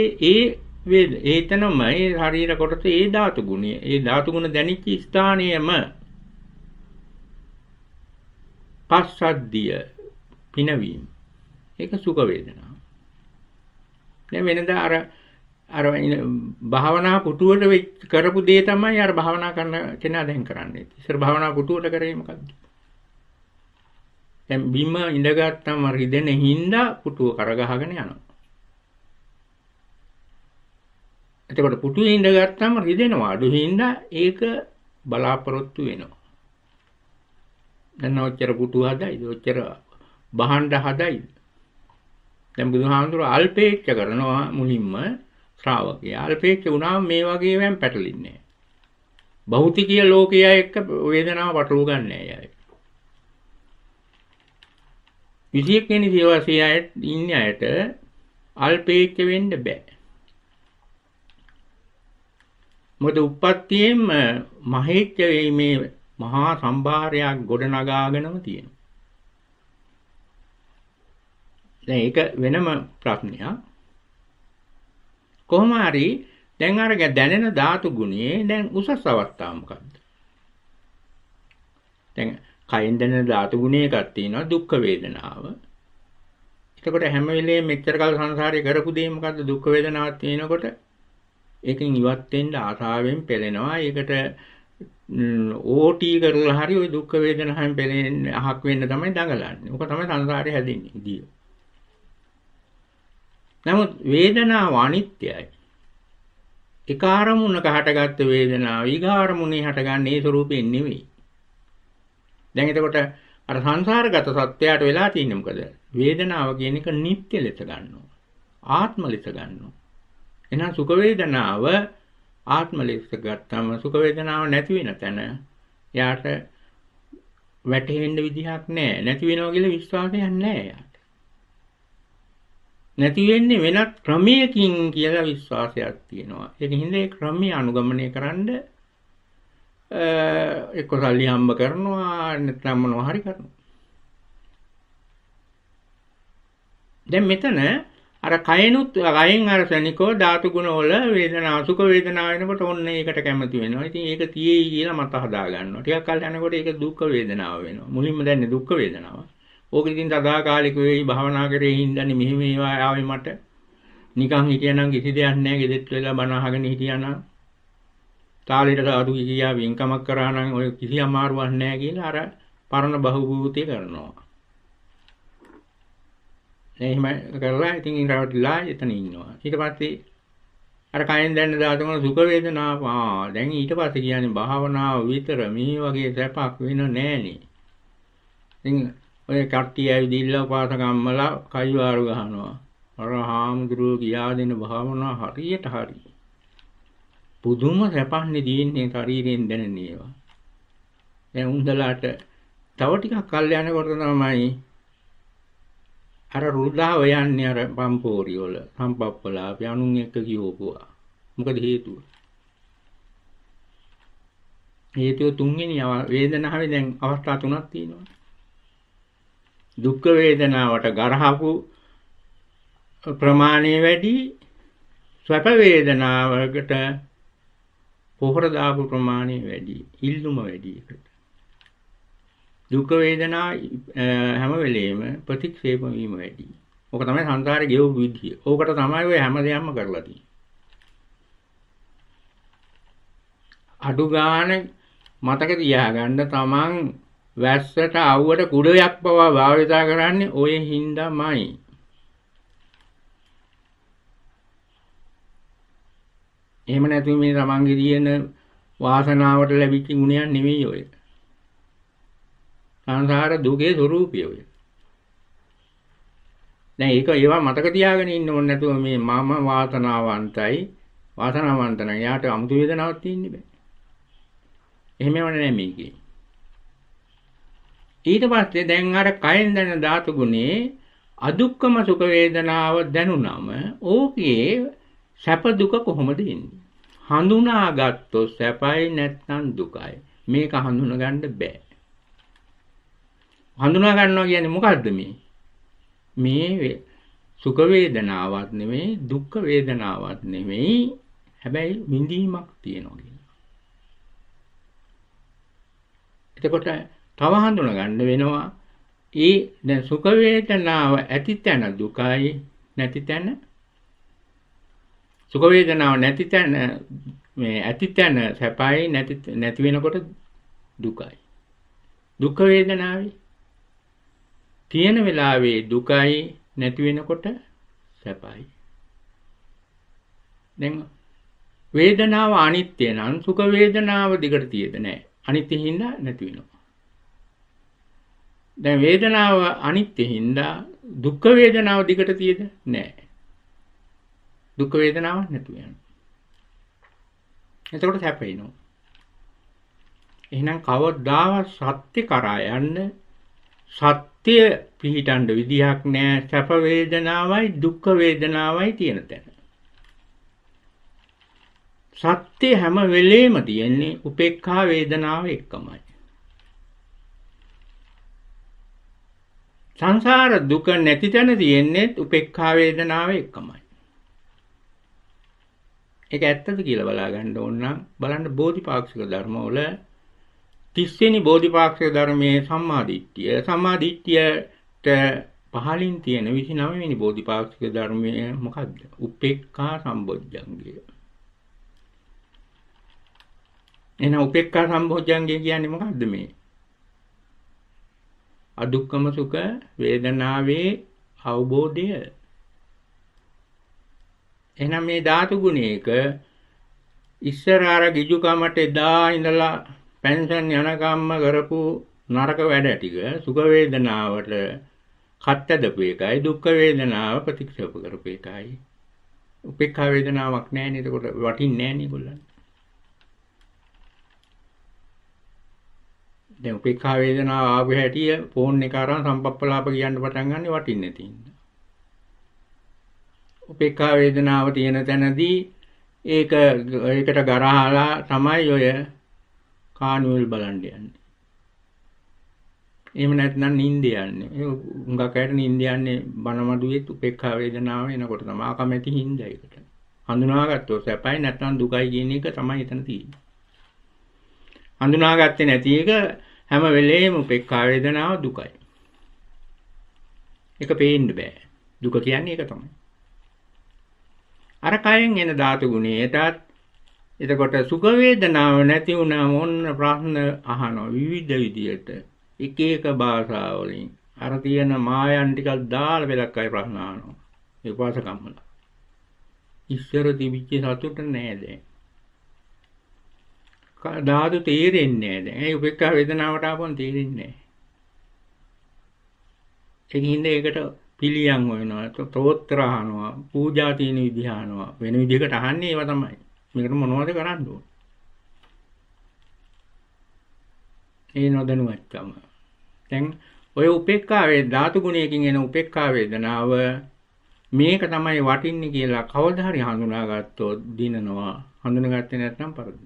ඒතනමයි ශරීර කොටස ඒ ධාතු ගුණය. ඒ ධාතු ගුණ දැනිච්ච ස්ථානයේම පස්සද්ධිය පිනවීම. ඒක සුඛ වේදනාව. දැන් වෙනදා අර භාවනා පුටුවට කරපු දේ තමයි අර භාවනා කරන කෙනා දැන් කරන්නේ. ඉස්සර භාවනා පුටුවට කරේ මොකද්ද? දැන් බිම ඉඳගත්තම රිදෙන හින්දා පුටුව කරගහගෙන යනවා. එතකොට පුටුවේ ඉඳගත්තම රිදෙනවා. අඩු හින්දා ඒක බලාපොරොත්තු වෙනවා. දැන් ඔච්චර පුටුව හදයිද? ඔච්චර බහඬ හදයිද? දැන් බුදුහාමුදුරුවෝ අල්පේච්ඡ කරනවා මුලින්ම ශ්‍රාවකයා. අල්පේච්ඡ වුණාම මේ වගේ වෙන් පැටලින්නේ නැහැ. භෞතිකීය ලෝකයේ එක්ක වේදනාව පටලව ගන්න නැහැ. 21 වෙනි සියවසේ ඉන්නේ අයට අල්පේච්ඡ වෙන්න බෑ. මොකද උප්පත්තියෙම මහේච්ඡ වීමේ මහා සම්භාරයක් ගොඩ නගාගෙනම තියෙනවා. දැන් ඒක වෙනම ප්‍රශ්නයක්. කොහොම හරි දැන් අර දැනෙන ධාතු ගුණයේ දැන් උසස් අවස්ථාව මොකද්ද? දැන් කයින් දැනෙන ධාතු ගුණයකක් තියෙනවා දුක්ඛ වේදනාව. එතකොට හැම වෙලේම මෙච්චර කල් සංසාරේ කරපු දේ මොකද්ද? දුක්ඛ වේදනාවක් තියෙනකොට ඒකෙන් ඉවත් වෙන්න ආසාවෙන් පෙළෙනවා. ඒකට ඕටි කරලා හරි ওই දුක්ඛ වේදනාවෙන් පෙළෙන්නේ අහක් වෙන්න තමයි දඟලන්නේ. ඕක තමයි සංසාරේ හැදෙන්නේ ඉතින්. නමුත් වේදනාව අනිත්‍යයි. එක අරමුණක හටගත්ත වේදනාව ඊගාරමුණේ හටගන්නේ ඒ ස්වરૂපයෙන් නෙවෙයි. දැන් එතකොට අර සංසාරගත සත්‍යයට වෙලා තියෙන්නේ මොකද? වේදනාව කියන එක නිට්ටය ලෙස ගන්නවා. ආත්ම ලෙස ගන්නවා. එහෙනම් සුඛ වේදනාව ආත්ම ලෙස ගත්තම සුඛ වේදනාව නැති වෙන තැන යාට වැටහෙන්න විදිහක් නැහැ. නැති වෙනවා කියලා විශ්වාසයක් නැහැ යාට. නැති වෙන්නේ වෙනත් ක්‍රමයකින් කියලා විශ්වාසයක් තියෙනවා. ඒකින්ද ඒ ක්‍රමය අනුගමනය කරන්න එක්ක සල්ලි හම්බ කරනවා නැත්නම් මොනවා හරි කරනවා. දැන් මෙතන අර කයනුත් කයෙන් අර ශනිකෝ ධාතු ගුණ වල වේදනාව සුඛ වේදනාව වෙනකොට ඔන්න ඒකට කැමති වෙනවා. ඉතින් ඒක තියෙයි කියලා මත හදා ගන්නවා. ටිකක් කල් යනකොට ඒක දුක්ඛ වේදනාව වෙනවා. මුලින්ම දැන්නේ දුක්ඛ වේදනාව. ඕක ඉතින් සදාකාලික වෙයි භාවනා කරේ හින්දානේ මෙහෙම ඒවා ආවේ මට. නිකන් හිටියනම් කිසි දෙයක් නැහැ. ගෙදෙට්ට වෙලා බණ අහගෙන හිටියානම් තාලෙට සාදු කියා වින්කමක් කරා නම් ඔය කිසි අමාරුවක් නැහැ කියලා අර පරණ බහුභූතය කරනවා. එහෙම කරලා ඉතින් රවට්ටලා එතන ඉන්නවා. ඊට පස්සේ අර කයෙන් දැනෙන දාතම සුඛ වේදනාව දැන් ඊට පස්සේ කියන්නේ භාවනාව විතර මේ වගේ සැපක් වෙන නෑනේ. ඉතින් ඔය කට්ටිය ඇවිදින්න පාසකම්මලා කයිවාරු ගහනවා. අර හාමුදුරුවෝ කියා දෙන භාවනාව හරියට හරි. පුදුම සැපන්නේ දින්නේ ශරීරයෙන් දැනෙන ඒවා. දැන් උන්දලාට තව ටිකක් කල් යනකොට තමයි අර රුධාව යන්නේ අර පම්පෝරි වල සම්පප්පලාපේ අනුන් එක්ක කියවපුවා. මොකද හේතුව? හේතුව තුන්වෙනි වේදනාවේ දැන් අවස්ථා තුනක් තියෙනවා. දුක්ඛ වේදනාවට ගරහපු ප්‍රමාණය වැඩි, සැප වේදනාවකට පොහොර දාපු ප්‍රමාණය වැඩි, ඉල්ලුම වැඩි එකට. දුක්ඛ වේදනා හැම වෙලේම ප්‍රතික්ෂේප වීම වැඩි. ඕක තමයි සංසාරේ ගෙවු විදිය. ඕකට තමයි ඔය හැම දෙයක්ම කරලා තියෙන්නේ. අඩු ගන්න මතක තියාගන්න තමන් වැස්සට අවුවට කුඩයක් පවා භාවිතා කරන්නේ ඔය හින්දාමයි. එහෙම නැතුව මේ තමන්ගේ තියෙන වාසනාවට ලැබිච්ච ගුණයක් නෙවෙයි ඔය. සංසාර දුකේ ස්වરૂපය ඔය. දැන් ඒවා මතක තියාගෙන ඉන්න ඕනේ නැතුව මේ මම වාසනාවන්තයි වාසනාවන්ත නම් යාට අමුතු වේදනාවක් තියෙන්නේ බෑ. එහෙමව නෑ මේකේ. ඊට පස්සේ දැන් අර කයෙන් දැනෙන ධාතු ගුණේ අදුක්කම සුඛ වේදනාව දැනුනම ඕකේ සැප දුක කොහොමද එන්නේ? හඳුනාගත්තොත් සැපයි නැත්නම් දුකයි. මේක හඳුනා ගන්න බෑ. හඳුනා ගන්නවා කියන්නේ මොකද්ද මේ? මේ සුඛ වේදනාවක් නෙමෙයි දුක්ඛ වේදනාවක් නෙමෙයි. හැබැයි විඳීමක් තියෙනවා කියනවා. එතකොට තව හඳුනා ගන්න වෙනවා ඒ දැන් සුඛ වේදනාව ඇති තැන දුකයි නැති තැන සුඛ වේදනාව නැති තැන මේ ඇති තැන සැපයි නැති වෙනකොට දුකයි. දුක් වේදනාවේ තියෙන වෙලාවේ දුකයි නැති වෙනකොට සැපයි. දැන් වේදනාව අනිත්‍ය නම් සුඛ වේදනාව දිගට තියෙද නැහැ. අනිත්‍ය හින්දා නැති වෙනවා. දැන් වේදනාව අනිත්‍ය හින්දා දුක් වේදනාව දිගට තියෙද නැහැ. දුක් වේදනාව නැතු වෙනවා. එතකොට සැපේනවා. එහෙනම් කවදාවත් සත්‍ය කරා යන්න සත්‍ය පිහිටන්න විදියක් නැහැ. සැප වේදනාවයි දුක් වේදනාවයි තියෙන තැන. සත්‍ය හැම වෙලේම තියෙන්නේ උපේක්ඛා වේදනාව එක්කමයි. සංසාර දුක නැති තැන තියෙන්නේ උපේක්ඛා වේදනාව එක්කමයි. ඒක ඇත්තද කියලා බලා ගන්න ඕන නම් බලන්න බෝධිපාක්ෂික ධර්ම වල 30 වෙනි බෝධිපාක්ෂික ධර්මයේ සම්මාදිට්ඨිය සම්මාදිට්ඨියට පහලින් තියෙන 29 වෙනි බෝධිපාක්ෂික ධර්මයේ මොකද්ද? උපේක්ඛා සම්බොජ්ජංගය. එහෙනම් උපේක්ඛා සම්බොජ්ජංගය කියන්නේ මොකද්ද මේ? අදුක්කම සුඛ වේදනාවේ අවබෝධය. එහෙනම් මේ ධාතු ගුණයක ඉස්සර අර ගිජුකමට එදා ඉඳලා පෙන්ෂන් යනකම්ම කරපු නරක වැඩ ටික සුඛ වේදනාවට කත්තදපු එකයි දුක්ඛ වේදනාව ප්‍රතික්ෂේප කරපු එකයි. උපේක්ඛා වේදනාවක් නැහැ නේද? ඒකට වටින්නේ නැහැ නේ ගොල්ලන්. දැන් උපේක්ඛා වේදනාව ආපු හැටි ෆෝන් එක අරන් සම්පප්පලාප කියන්න පටන් ගන්න වටින්නේ නැති ඉන්න. උපේක්ඛා වේදනාව තියෙන තැනදී ඒකට ගරහලා තමයි ඔය කානුවල් බලන්න යන්නේ. එහෙම නැත්නම් නිින්ද යන්නේ. ඒ උඟක් අයට නිින්ද යන්නේ බනමඩුවේ උපේක්ඛා වේදනාව එනකොට තමයි අකමැති හින්දා ඒකට. හඳුනාගත්තොත් සැපයි නැත්නම් දුකයි කියන එක තමයි එතන තියෙන්නේ. හඳුනාගත්තේ නැති එක හැම වෙලේම උපේක්ඛා වේදනාව දුකයි. ඒක පේන්න බෑ. දුක කියන්නේ ඒක තමයි. අර කයෙන් එන ධාතු ගුණයටත් එතකොට සුඛ වේදනාව නැති වුණාම ඔන්න ප්‍රශ්න අහනවා විවිධ විදියට එක එක භාෂාවලින් අර තියෙන මායන් ටිකක් දාලා වෙලක් අය ප්‍රශ්න අහනවා. ඒ උපාසකම්මල. ඉස්සර තිබිච්ච සතුට නෑ දැන්. ධාතු තේරෙන්නේ නෑ දැන්. ඒ උපේක්ඛා වේදනාවට ආපුවම තේරෙන්නේ නෑ. ඒකින්ද ඒකට පිළියම් වෙනවා, තෝත්‍ර අහනවා, පූජා තියෙන විදිහ අහනවා. වෙන විදිහකට අහන්නේ ඒවා තමයි. මේකට මොනවද කරන්න ඕන? ඒ නොදැනුවත්කම. දැන් ඔය උපේක්ඛා ධාතු ගුණයකින් එන උපේක්ඛා වේදනාව මේක තමයි වටින්නේ කියලා කවදා හරි හඳුනාගත්තොත් දිනනවා. හඳුනාගත්තේ නැත්නම් පරදිනවා.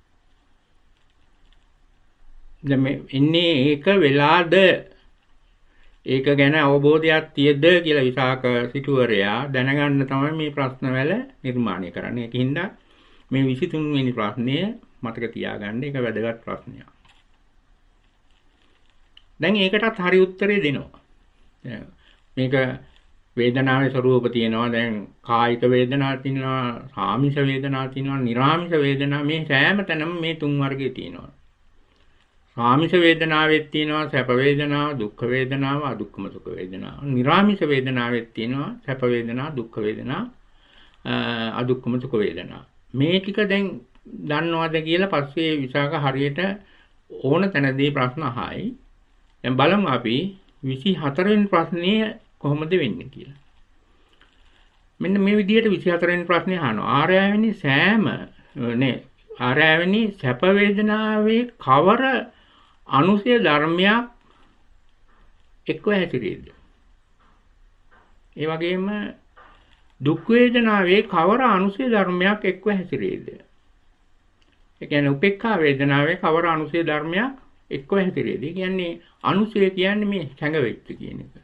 දැන් මේ ඉන්නේ ඒක වෙලාද ඒක ගැන අවබෝධයක් තියද කියලා විසාක සිටුවරයා දැනගන්න තමයි මේ ප්‍රශ්නවල නිර්මාණය කරන්නේ. ඒකින්ද මේ 23 වෙනි ප්‍රශ්නය මතක තියාගන්න. ඒක වැදගත් ප්‍රශ්නයක්. දැන් ඒකටත් හරි උත්තරේ දෙනවා. මේක වේදනාවේ ස්වરૂප තියෙනවා. දැන් කායික වේදනාවක් තියෙනවා, සාමිෂ වේදනාවක් තියෙනවා, නිර්ආමිෂ වේදනාව. මේ සෑම තැනම මේ තුන් වර්ගයේ තියෙනවා. සාමිෂ වේදනාවෙත් තියෙනවා සැප වේදනාව, දුක්ඛ වේදනාව, අදුක්ඛම සුඛ වේදනාව. නිර්ආමිෂ වේදනාවෙත් තියෙනවා සැප වේදනාව, දුක්ඛ වේදනාව, අදුක්ඛම සුඛ වේදනාව. මේ ටික දැන් දන්නවද කියලා පස්සේ විසාක හරියට ඕන තැනදී ප්‍රශ්න අහයි. දැන් බලමු අපි 24 වෙනි ප්‍රශ්නේ කොහොමද වෙන්නේ කියලා. මෙන්න මේ විදිහට 24 වෙනි ප්‍රශ්නේ අහනවා. ආර්යවෙනි ආර්යවෙනි සැප වේදනාවේ කවර අනුසය ධර්මයක් එක්ව හැසිරෙයිද? ඒ වගේම දුක් වේදනාවේ කවර අනුසය ධර්මයක් එක්ව හැසිරෙයිද? ඒ කියන්නේ උපේක්ඛා වේදනාවේ කවර අනුසය ධර්මයක් එක්ව හැසිරෙයිද? ඒ කියන්නේ අනුසය කියන්නේ මේ සංගවෙච්ච කියන එක.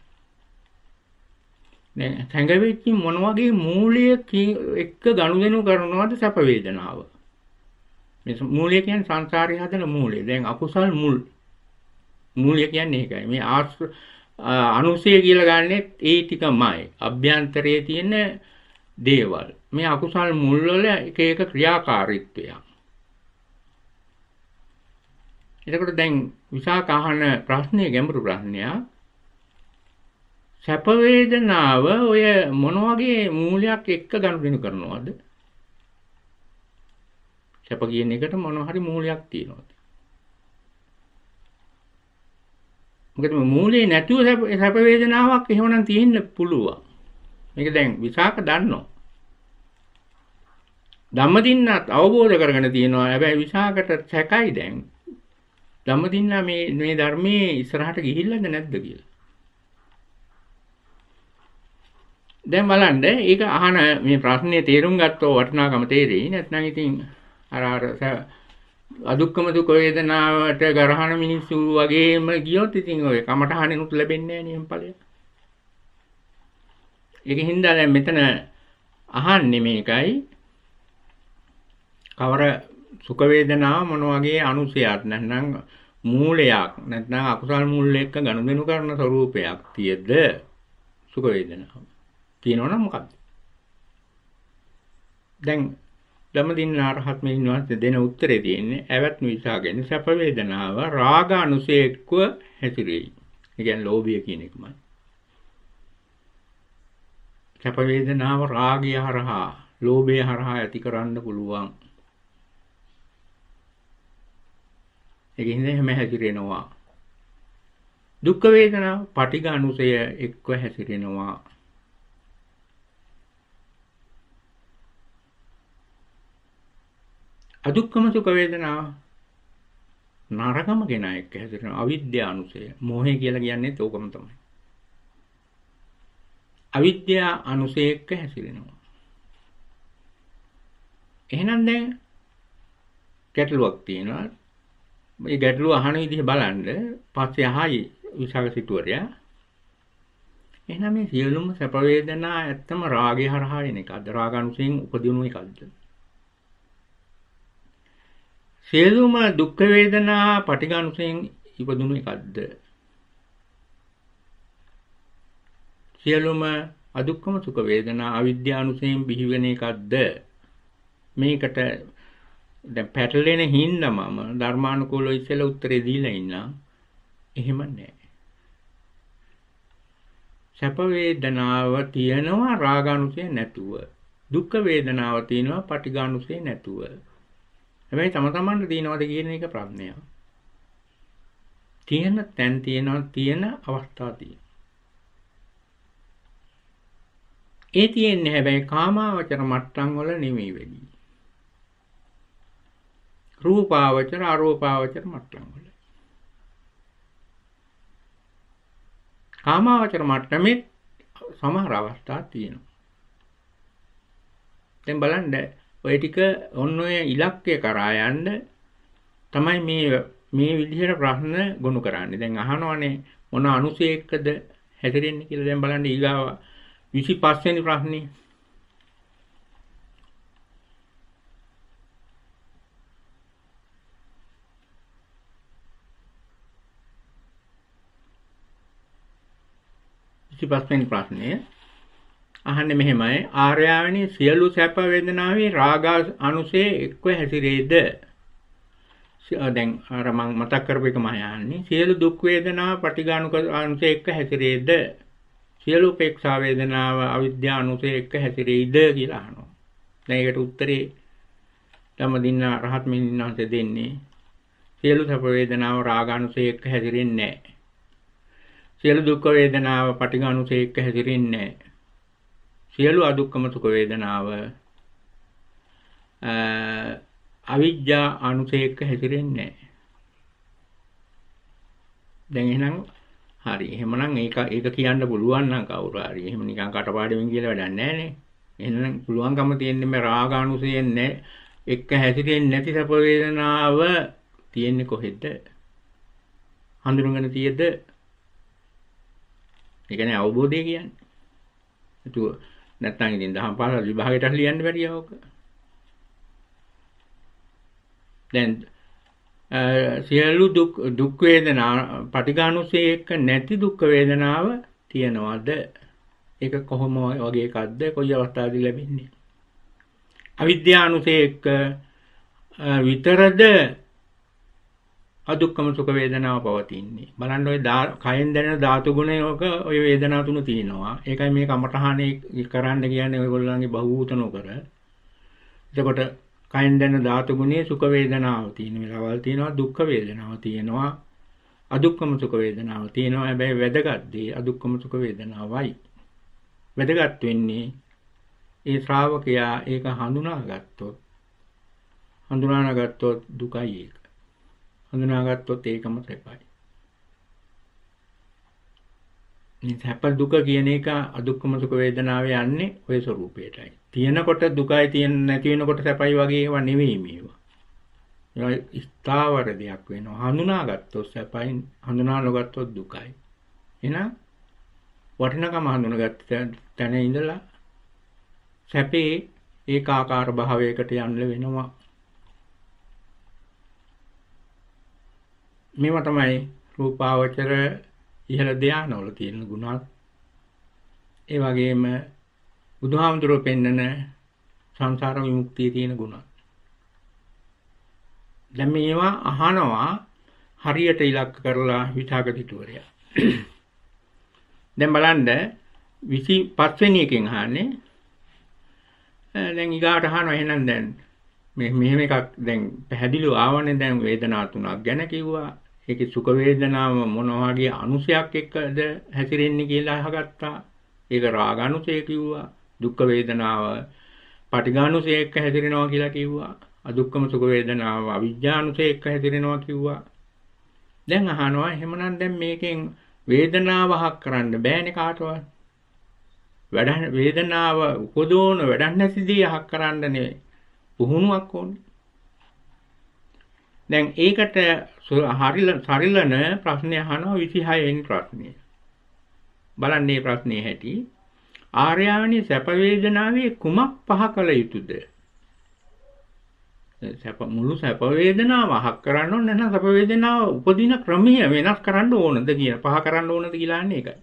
දැන් සංගවෙච්ච මොන වගේ මූලයක එක්ක ගනුදෙනු කරනවද සැප වේදනාව? මේ මූලය කියන්නේ සංසාරේ හදන මූලය. දැන් අකුසල් මුල්. මූලය කියන්නේ ඒකයි. මේ අනුසය කියලා ගන්නෙත් ඒ ටිකමයි. අභ්‍යන්තරයේ තියෙන දේවල්. මේ අකුසල් මුල් වල එක එක ක්‍රියාකාරීත්වයක්. එතකොට දැන් විසාක අහන ප්‍රශ්නේ ගැඹුරු ප්‍රශ්නයක්. සැප වේදනාව ඔය මොන වගේ මූලයක් එක්ක ගනුදෙනු කරනවද? සැප කියන එකට මොන හරි මූලයක් තියෙනවද? මොකද මූලේ නැතුව සැප වේදනාවක් එහෙමනම් තියෙන්න පුළුවන්. මේක දැන් විසාක දන්නවා. ධම්මදින්නත් අවබෝධ කරගෙන තියෙනවා. හැබැයි විසාකට සැකයි දැන්. ධම්මදින්න මේ ධර්මයේ ඉස්සරහට ගිහිල්ලාද නැද්ද කියලා. දැන් බලන්න ඒක අහන මේ ප්‍රශ්නේ තේරුම් ගත්තෝ වටිනාකම තේරෙයි. නැත්නම් ඉතින් අර අදුක්කම දුක් වේදනාවට ගරහන මිනිස්සු වගේම ගියොත් ඉතින් ඔය කමටහනෙනුත් ලැබෙන්නේ නැහැ නේ ඵලය. ඒකින්ද දැන් මෙතන අහන්නේ මේකයි කවර සුඛ වේදනාව මොන වගේ අනුසයක් නැත්නම් මූලයක් නැත්නම් අකුසල් මූල එක්ක ගනුදෙනු කරන ස්වરૂපයක් තියෙද සුඛ වේදනාව තියෙනවනම් මොකක්ද? දැන් ධම්මදින්න අරහත් මෙහිණවත් දෙන උත්තරේ තියෙන්නේ ඇවත් විසාගෙන සැප වේදනාව රාග අනුසයක්ව හැසිරෙයි. ඒ කියන්නේ ලෝභය කියන එකමයි. සැප වේදනාව රාගය හරහා ලෝභය හරහා ඇති කරන්න පුළුවන්. ඒකින්ද එහෙම හැසිරෙනවා. දුක් වේදනාව පටිඝ අනුසය එක්ව හැසිරෙනවා. අදුක්කම සුඛ වේදනාව නරකම කෙන එක්ක හැසිරෙනවා. අවිද්‍යා අනුසය මෝහය කියලා කියන්නේ ඒකම තමයි. අවිද්‍යා අනුසය එක්ක හැසිරෙනවා. එහෙනම් දැන් ගැටලුවක් තියෙනවා. මේ ගැටලුව අහන විදිහ බලන්න පස්සේ අහයි විසාක සිටුවරයා. එහෙනම් මේ සියලුම සැප වේදනා ඇත්තම රාගය හරහා එන එකද? රාගානුසයෙන් උපදිනු එකක්ද? සියලුම දුක් වේදනා පටිඝානුසයෙන් ඉපදුණු එකක්ද? සියලුම අදුක්කම සුඛ වේදනා අවිද්‍යානුසයෙන් බිහිවෙන එකක්ද? මේකට දැන් පැටලෙන හින්දාම ධර්මානුකූලව ඉස්සෙල්ලා උත්තරේ දීලා ඉන්නා. එහෙම නැහැ. සැප වේදනාව තියෙනවා රාගානුසය නැතුව. දුක් වේදනාව තියෙනවා පටිඝානුසය නැතුව. හැබැයි තම තමන්ට දිනවද කියන එක ප්‍රශ්නයක්. තියෙන තැන් තියෙනවා තියෙන අවස්ථා තියෙනවා. ඒ තියෙන්නේ හැබැයි කාමාවචර මට්ටම් වල නෙමෙයි වෙන්නේ. රූපාවචර අරූපාවචර මට්ටම් වල. කාමාවචර මට්ටමේ සමහර අවස්ථා තියෙනවා. දැන් බලන්න ඔය ටික ඔන්න ඔය ඉලක්කය කරා යන්න තමයි මේ විදිහට ප්‍රශ්න ගොනු කරන්නේ. දැන් අහනවනේ මොන අනුසයකද හැදෙන්නේ කියලා. දැන් බලන්න ඊගාව 25 වෙනි ප්‍රශ්නේ. ඉතිපස්වෙනි ප්‍රශ්නය අහන්නේ මෙහෙමයි. ආර්යාවනි සියලු සැප වේදනාවේ රාග අනුසය එක්ව හැසිරෙයිද? දැන් අර මම මතක් කරපු එකම අහන්නේ. සියලු දුක් වේදනා පටිඝානුක අනුසය එක්ක හැසිරෙයිද? සියලු උපේක්ෂා වේදනාව අවිද්‍යා අනුසය එක්ක හැසිරෙයිද කියලා අහනවා. දැන් ඒකට උත්තරේ ධම්මදින්න රහත් මෙහිණන්ට දෙන්නේ සියලු සැප වේදනාව රාග අනුසය එක්ක හැසිරෙන්නේ නැහැ. සියලු දුක් වේදනාව පටිඝානුසය එක්ක හැසිරෙන්නේ නැහැ. සියලු අදුක්කම සුඛ වේදනාව අවිජ්ජා අනුසය එක්ක හැසිරෙන්නේ නැහැ. දැන් එහෙනම් හරි. එහෙමනම් ඒක කියන්න පුළුවන් නම් කවුරු හරි. එහෙම නිකන් කටපාඩමින් කියලා වැඩක් නැහැ නේ. එහෙනම් පුළුවන්කම තියෙන්නේ මේ රාගානුසයෙන් එක්ක හැසිරෙන්නේ නැති සැප වේදනාව තියෙන්නේ කොහෙද? හඳුනගෙන තියෙද? ඒ කියන්නේ අවබෝධය කියන්නේ. ඒක නැත්නම් ඉතින් දහම් පාසල් විභාගයට ලියන්න බැරිය ඕක. දැන් සියලු දුක් වේදනා පටිඝානුසය එක්ක නැති දුක් වේදනාව තියනවාද? ඒක කොහොම වගේ එකක්ද කොයි අවස්ථාවේදී ලැබෙන්නේ? අවිද්‍යානුසය එක්ක විතරද අදුක්කම සුඛ වේදනාව පවතින්නේ. බලන්න ඔය කයෙන් දැනෙන ධාතු ගුණයක ඔය වේදනා තුන තියෙනවා. ඒකයි මේ කමඨහනේ කරන්න කියන්නේ ඔයගොල්ලන්ගේ බහූත නොකර. එතකොට කයෙන් දැනෙන ධාතු ගුණයේ සුඛ වේදනාව තියෙන වෙලාවල් තියෙනවා, දුක්ඛ වේදනාව තියෙනවා, අදුක්කම සුඛ වේදනාව තියෙනවා. හැබැයි වැදගත් දේ අදුක්කම සුඛ වේදනාවයි. වැදගත් වෙන්නේ ඒ ශ්‍රාවකයා ඒක හඳුනාගත්තොත් දුකයි ඒක. හඳුනාගත්තොත් ඒකම සැපයි. මේ සැප දුක කියන එක අදුක්කම සුඛ වේදනාවේ යන්නේ ඔය ස්වરૂපයටයි. තියෙනකොට දුකයි තියෙන නැති වෙනකොට සැපයි වගේ ඒවා නෙවෙයි මේවා. ඒවා ස්ථාවර දෙයක් වෙනවා. හඳුනාගත්තොත් සැපයි, හඳුනා නොගත්තොත් දුකයි. එහෙනම් වටිනකම හඳුනාගත්ත තැන ඉඳලා සැපේ ඒකාකාර භාවයකට යන්න වෙනවා. මේවා තමයි රූපාවචර ඉහළ ධානවල තියෙන ගුණات. ඒ වගේම බුදුහාමුදුරුවෝ පෙන්නන සංසාර විමුක්තියේ තියෙන ගුණات. දැන් මේවා අහනවා හරියට ඉලක්ක කරලා විචාක පිටුවරයා. දැන් බලන්න 25 වෙනි එකෙන් අහන්නේ දැන් ඊගාට අහනවා එහෙනම් දැන් මෙහෙම එකක් දැන් පැහැදිලිව ආවනේ දැන් වේදනා තුනක් ගැන කිව්වා. ඒකේ සුඛ වේදනාව මොන වගේ අනුසයක් එක්කද හැසිරෙන්නේ කියලා අහගත්තා. ඒක රාගානුසය කිව්වා. දුක්ඛ වේදනාව පටිඝානුසය එක්ක හැසිරෙනවා කියලා කිව්වා. අදුක්ඛම සුඛ වේදනාව අවිජ්ජානුසය එක්ක හැසිරෙනවා කිව්වා. දැන් අහනවා එහෙමනම් දැන් මේකෙන් වේදනාව හක් කරන්න බෑනේ කාටවත්. වේදනාව උපදෝන වැඩක් නැතිදී හක් කරන්න නෙවෙයි. පුහුණුවක් ඕනේ. දැන් ඒකට සරිලන ප්‍රශ්නය අහනවා 26 වෙනි ප්‍රශ්නය. බලන්න මේ ප්‍රශ්නේ හැටි. ආර්යාවනි සැප වේදනාවේ කුමක් පහ කළ යුතුද? මුළු සැප වේදනාව අහක් කරන්න ඕන නැත්නම් සැප වේදනාව උපදින ක්‍රමය වෙනස් කරන්න ඕනද කියන පහ කරන්න ඕනද කියලා අහන්නේ ඒකයි.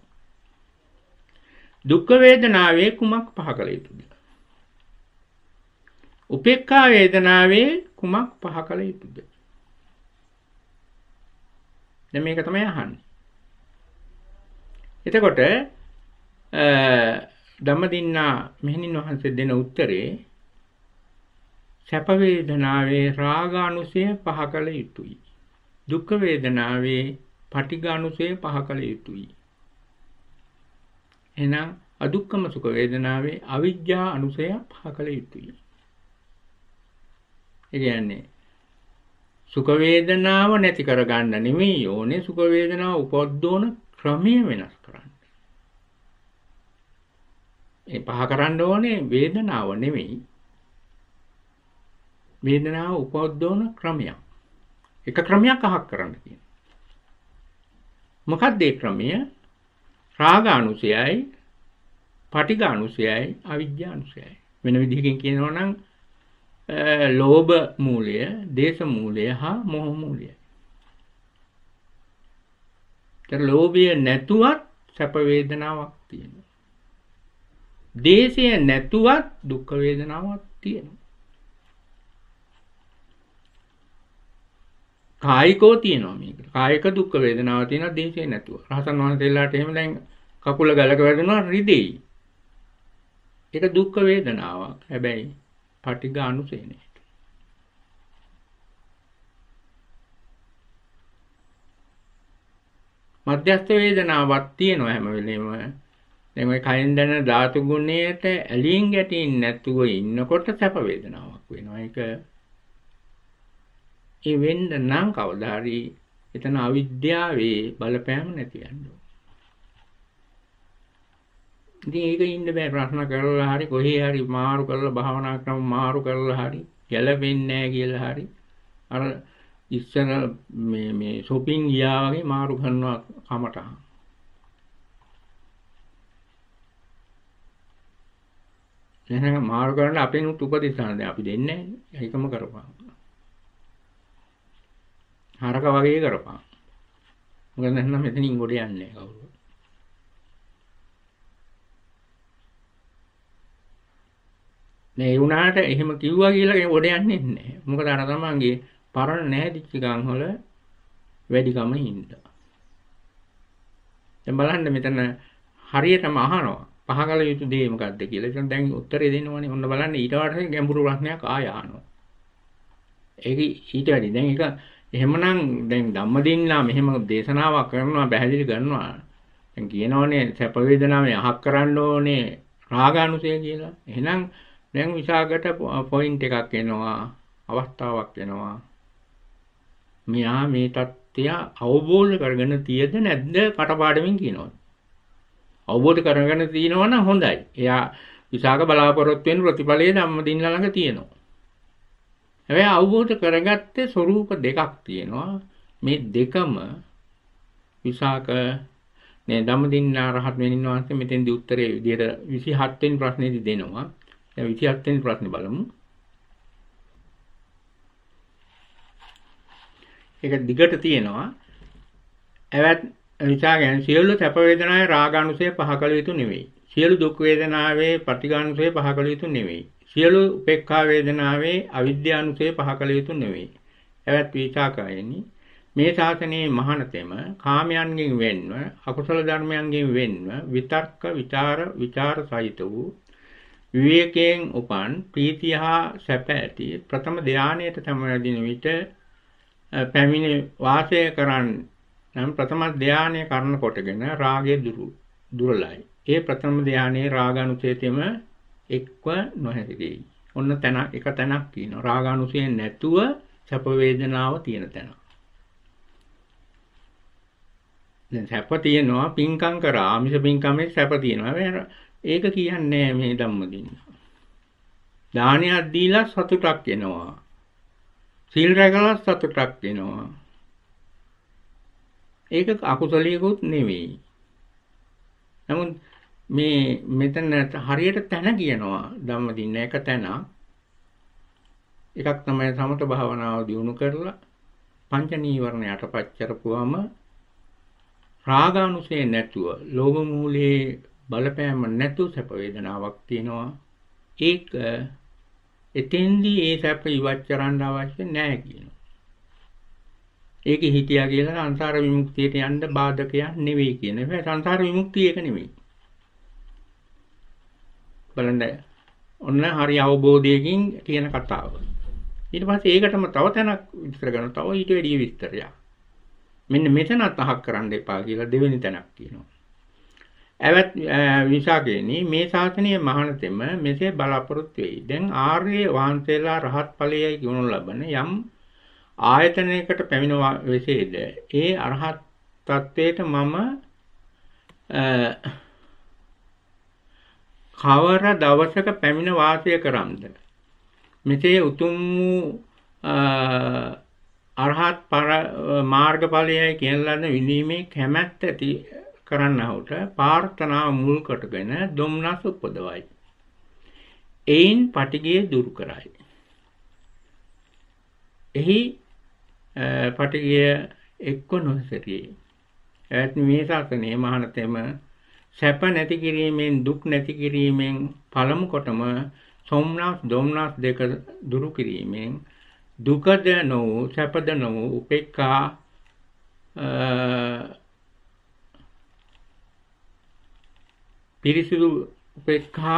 දුක්ඛ වේදනාවේ කුමක් පහ කළ යුතුද? උපේක්ඛා වේදනාවේ කුමක් පහ කළ යුතුද? දැන් මේක තමයි අහන්නේ. එතකොට ධම්මදින්නා මෙහෙණින් වහන්සේ දෙන උත්තරේ සැප වේදනාවේ රාගානුසය පහ කළ යුතුයි. දුක්ඛ වේදනාවේ පටිඝානුසය පහ කළ යුතුයි. එහෙනම් අදුක්ඛම සුඛ වේදනාවේ අවිජ්ජා අනුසය පහ කළ යුතුයි. ඒ කියන්නේ සුඛ වේදනාව නැති කරගන්න නෙමෙයි ඕනේ සුඛ වේදනාව උපද්දවන ක්‍රමය වෙනස් කරන්න. ඒ පහ කරන්න ඕනේ වේදනාව නෙමෙයි. වේදනාව උපද්දවන ක්‍රමයක්. එක ක්‍රමයක් අහක් කරන්න කියනවා. මොකක්ද ඒ ක්‍රමය? රාගානුසයයි, පටිඝානුසයයි, අවිජ්ජානුසයයි. වෙන විදිහකින් කියනවා නම් ලෝභ මූලය, දේශ මූලය හා මොහ මූලය. ඒතර ලෝභය නැතුවත් සැප වේදනාවක් තියෙනවා. දේශය නැතුවත් දුක් වේදනාවක් තියෙනවා. කායිකෝ තියෙනවා මේක. කායික දුක් වේදනාවක් තියෙනවා දේශය නැතුව. රහතන් වහන්සේලාට එහෙම දැන් කකුල ගලක වැදුනා රිදෙයි. ඒක දුක් වේදනාවක්. හැබැයි පටිඝානුසය නේ. මධ්‍යස්ථ වේදනාවක් තියෙනවා හැම වෙලේම. දැන් ඔය කයින් දැනෙන ධාතු ගුණයට ඇලින් ගැටින් නැතුව ඉන්නකොට සැප වේදනාවක් වෙනවා. ඒක ඒ වෙන්න නම් කවදා හරි එතන අවිද්‍යාවේ බලපෑම නැති යන්න ඕන. ඉතින් ඒක ඉන්න බෑ ප්‍රශ්න කරලා හරි කොහේ හරි මාරු කරලා භාවනා ක්‍රම මාරු කරලා හරි ගැලපෙන්නේ නැහැ කියලා හරි අර ඉස්සර මේ shopping ගියා වගේ මාරු කරනවා කමටහන්. එහෙනම් මාරු කරන්න අපෙන් උපදෙස්න දැන් අපි දෙන්නේ නැහැ. ඒකම කරපන්. හරක වගේ කරපන්. මොකද නැත්නම් මෙතනින් ගොඩ යන්නේ කවුරුත්. මේ වුණාට එහෙම කිව්වා කියලා ඒ ගොඩ යන්නේ නැහැ. මොකද අර තමන්ගේ පරණ නැහැදිච්ච ගම් වල වැඩිකම හින්දා. දැන් බලන්න මෙතන හරියටම අහනවා. පහකල යුතු දේ මොකක්ද කියලා. ඉතින් දැන් උත්තරේ දෙන්නවනේ. ඔන්න බලන්න ඊට වඩා ගැඹුරු ප්‍රශ්නයක් ආය අහනවා. ඒක ඊට වැඩි. දැන් ඒක එහෙමනම් දැන් ධම්මදින්නා මෙහෙම දේශනාවක් කරනවා පැහැදිලි කරනවා. දැන් කියනවනේ සැප වේදනාවේ අහක් කරන්න ඕනේ රාගානුසය කියලා. එහෙනම් දැන් විසාකට පොයින්ට් එකක් එනවා. අවස්ථාවක් එනවා. මෙයා මේ தත්ත්වය අවබෝධ කරගෙන තියද නැද්ද කටපාඩමින් කියනවා. අවබෝධ කරගෙන තියනවා නම් හොඳයි. එයා විසාක බලාපොරොත්තු වෙන ප්‍රතිඵලයේ ධම්මදින්න ළඟ තියෙනවා. හැබැයි අවබෝධ කරගත්තේ ස්වરૂප දෙකක් තියෙනවා. මේ දෙකම විසාක නේ ධම්මදින්න රහත් වෙනින් වහන්සේ මෙතෙන්දී උත්තරේ විදියට 27 වෙනි ප්‍රශ්නේදී දෙනවා. දැන් 27 වෙනි ප්‍රශ්නේ බලමු. ඒක දිගට තියෙනවා. එවත් විචාගෙන සියලු සැප වේදනාවේ රාගානුසය පහ කළ යුතු නෙවෙයි. සියලු දුක් වේදනාවේ පටිඝානුසය පහ කළ යුතු නෙවෙයි. සියලු උපේක්ඛා වේදනාවේ අවිද්‍යානුසය පහ කළ යුතු නෙවෙයි. එවත් විචාකයනි මේ ශාසනයේ මහානතෙම කාමයන්ගෙන් වෙන්ව අකුසල ධර්මයන්ගෙන් වෙන්ව විතර්ක විචාර සහිත වූ විවේකයෙන් උපන් ප්‍රීතිය හා සැප ඇති ප්‍රථම ධානයට සමවැදින විට පැමිණ වාසය කරන් නම් ප්‍රථම ධානය කරන කොටගෙන රාගය දුරලයි. ඒ ප්‍රථම ධානයේ රාගානුසයතෙම එක්ව නොහැදෙයි. ඔන්න තැන එක තැනක් කියනවා. රාගානුසයෙන් නැතුව සැප වේදනාව තියෙන තැන. දැන් සැප තියෙනවා පින්කම් කරා ආමිෂ පින්කමේ සැප තියෙනවා. ඒක කියන්නේ මේ ධම්මදින්න. දානයක් දීලා සතුටක් එනවා. සීල් රැකලා සතුටක් එනවා. ඒක අකුසලියකුත් නෙවෙයි. නමුත් මේ මෙතන හරියට තැන කියනවා ධම්මදින්න එක තැන. එකක් තමයි සමත භාවනාව දියුණු කරලා පංච නීවරණ යටපත් කරපුවම රාගානුසය නැතුව ලෝභ මූලයේ බලපෑම නැතුව සැප වේදනාවක් තියෙනවා. ඒක එතෙන්දී ඒ සැප ඉවත් කරන්න අවශ්‍ය නැහැ කියනවා. ඒකේ හිතියා කියලා සංසාර විමුක්තියට යන්න බාධකයක් නෙවෙයි කියන. ඒ සංසාර විමුක්තිය ඒක නෙවෙයි. බලන්න ඔන්න හරි අවබෝධයකින් කියන කතාව. ඊට පස්සේ ඒකටම තව තැනක් විස්තර කරනවා. තව ඊට වැඩි විස්තරයක්. මෙන්න මෙතනත් අහක් කරන්න එපා කියලා දෙවෙනි තැනක් කියනවා. එවත් විසාකේනි මේ ශාසනයේ මහානතෙම මෙසේ බලාපොරොත්තු වෙයි. දැන් ආර්ය වහන්සේලා රහත් ඵලයයි කියනු ලබන යම් ආයතනයකට පැමිණ වෙසේද ඒ අරහත් තත්වයට මම කවර දවසක පැමිණ වාසය කරම්ද මෙසේ උතුම් වූ අරහත් මාර්ගඵලයයි කියන ලද විනීමේ කැමැත්ත ඇති කරන්නහුට ප්‍රාර්ථනාව මුල් කොටගෙන දුම්නස් උපදවයි. එයින් පටිගය දුරු කරයි. එහි පටිගය එක්ව නොසැරියේ. එත් මේ ශාසනයේ මහානතෙම සැප නැති කිරීමෙන් දුක් නැති කිරීමෙන් පළමු කොටම සොම්නස් දොම්නස් දෙක දුරු කිරීමෙන් දුකද නොවූ සැපද නොවූ උපේක්ඛා පිරිසිදු උපේක්ඛා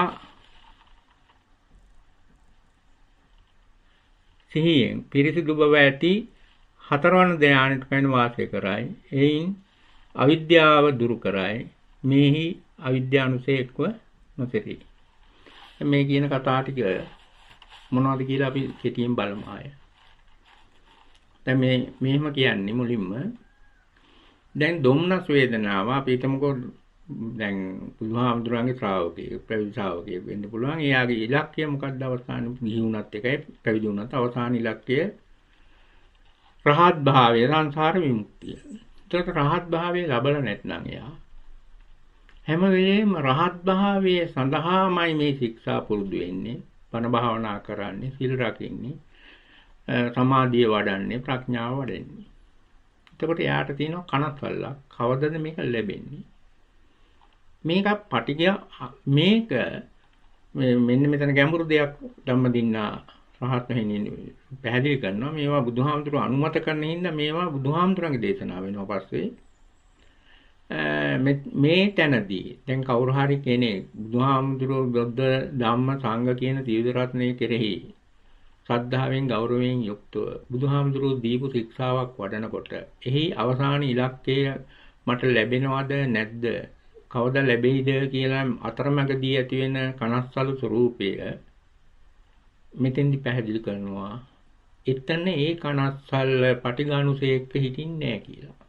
සිහියෙන් පිරිසිදු බව ඇති හතරවන ධානයට පැමිණ වාසය කරයි. එයින් අවිද්‍යාව දුරු කරයි. මේහි අවිද්‍යානුසයක්ව නොසෙරී. මේ කියන කතා ටික මොනවද කියලා අපි කෙටියෙන් බලමු ආය. දැන් මෙහෙම කියන්නේ මුලින්ම දැන් දුම්නස් වේදනාව අපි හිතමුකෝ දැන් බුදුහාමුදුරන්ගේ ශ්‍රාවකයෙක් පැවිදි ශ්‍රාවකයෙක් වෙන්න පුළුවන්. එයාගේ ඉලක්කය මොකක්ද අවසානයේ ගිහි වුණත් එකයි පැවිදි වුණත් අවසාන ඉලක්කය රහත් භාවය සංසාර විමුක්තිය. ඒකට රහත් භාවය ලැබලා නැත්නම් එයා හැම වෙලේම රහත් භාවයේ සඳහාමයි මේ ශික්ෂා පුරුදු වෙන්නේ. බණ භාවනා කරන්නේ, සීල් රකින්නේ, සමාධිය වඩන්නේ, ප්‍රඥාව වඩන්නේ. එතකොට එයාට තියෙනවා කනස්වල්ලක්. කවදද මේක ලැබෙන්නේ? මේක පටිගය මේක මේ මෙන්න මෙතන ගැඹුරු දෙයක් ධම්මදින්නා රහත් මෙහෙණින් පැහැදිලි කරනවා. මේවා බුදුහාමුදුරුවෝ අනුමත කරන හින්දා මේවා බුදුහාමුදුරන්ගේ දේශනාව වෙනවා පස්සේ. මේ තැනදී දැන් කවුරු හරි කෙනෙක් බුදුහාමුදුරුවෝ බුද්ධ ධම්ම සංඝ කියන ත්‍රිවිධ රත්නයේ කෙරෙහි ශ්‍රද්ධාවෙන් ගෞරවයෙන් යුක්තව බුදුහාමුදුරුවෝ දීපු ශික්ෂාවක් වඩනකොට එහි අවසාන ඉලක්කය මට ලැබෙනවද නැද්ද කවදා ලැබෙයිද කියලා අතරමැදදී ඇති වෙන කනස්සලු ස්වરૂපය මෙතෙන්දි පැහැදිලි කරනවා. එතන ඒ කනස්සල් පටිඝානුසේක හිටින්නේ නැහැ කියලා.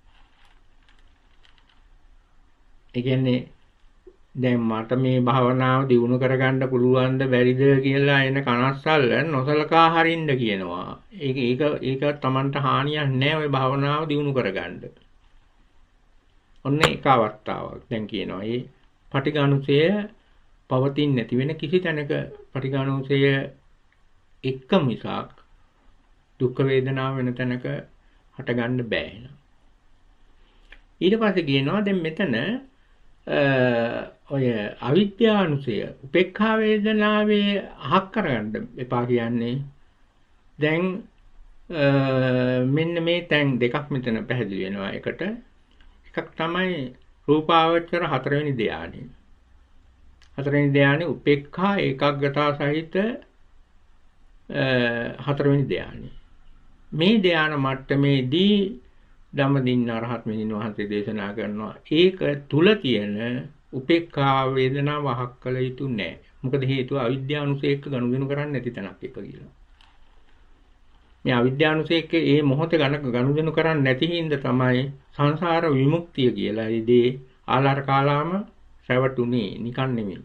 ඒ කියන්නේ දැන් මට මේ භාවනාව දියුණු කරගන්න පුළුවන්ද බැරිද කියලා එන කනස්සල්ල නොසලකා හරින්න කියනවා. ඒක Tamanට හානියක් නැහැ ওই භාවනාව දියුණු කරගන්න. ඔන්න ඒක අවස්ථාවක්. දැන් කියනවා මේ පටිඝානුසය පවතින්නේ නැති වෙන කිසි තැනක පටිඝානුසය එක්ක මිසක් දුක් වේදනාව වෙන තැනක හටගන්න බෑ නේද? ඊට පස්සේ කියනවා දැන් මෙතන ඔය අවිද්‍යානුසය උපේක්ඛා වේදනාවේ අහක් කරගන්න එපා කියන්නේ. දැන් මෙන්න මේ තැන් දෙකක් මෙතන පැහැදිලි වෙනවා. එකක් තමයි රූපාවචර හතරවෙනි ධානය. හතරවෙනි ධානය උපේක්ඛා ඒකාග්‍රතාව සහිත හතරවෙනි ධානය. මේ ධාන මට්ටමේදී ධම්මදින්නා රහත් මෙහෙණින් වහන්සේ දේශනා කරනවා ඒක තුල තියෙන උපේක්ඛා වේදනාව වහක් කළ යුතු නැහැ. මොකද හේතුව අවිද්‍යානුසේක ගනුදෙනු කරන්නේ නැති තැනක් එක කියලා. මේ අවිද්‍යානුසේක ඒ මොහොතේ ගනුදෙනු කරන්නේ නැති හින්දා තමයි සංසාර විමුක්තිය කියලා ඉදී ආලාර කාලාම රැවටුනේ නිකන් නෙමෙයි.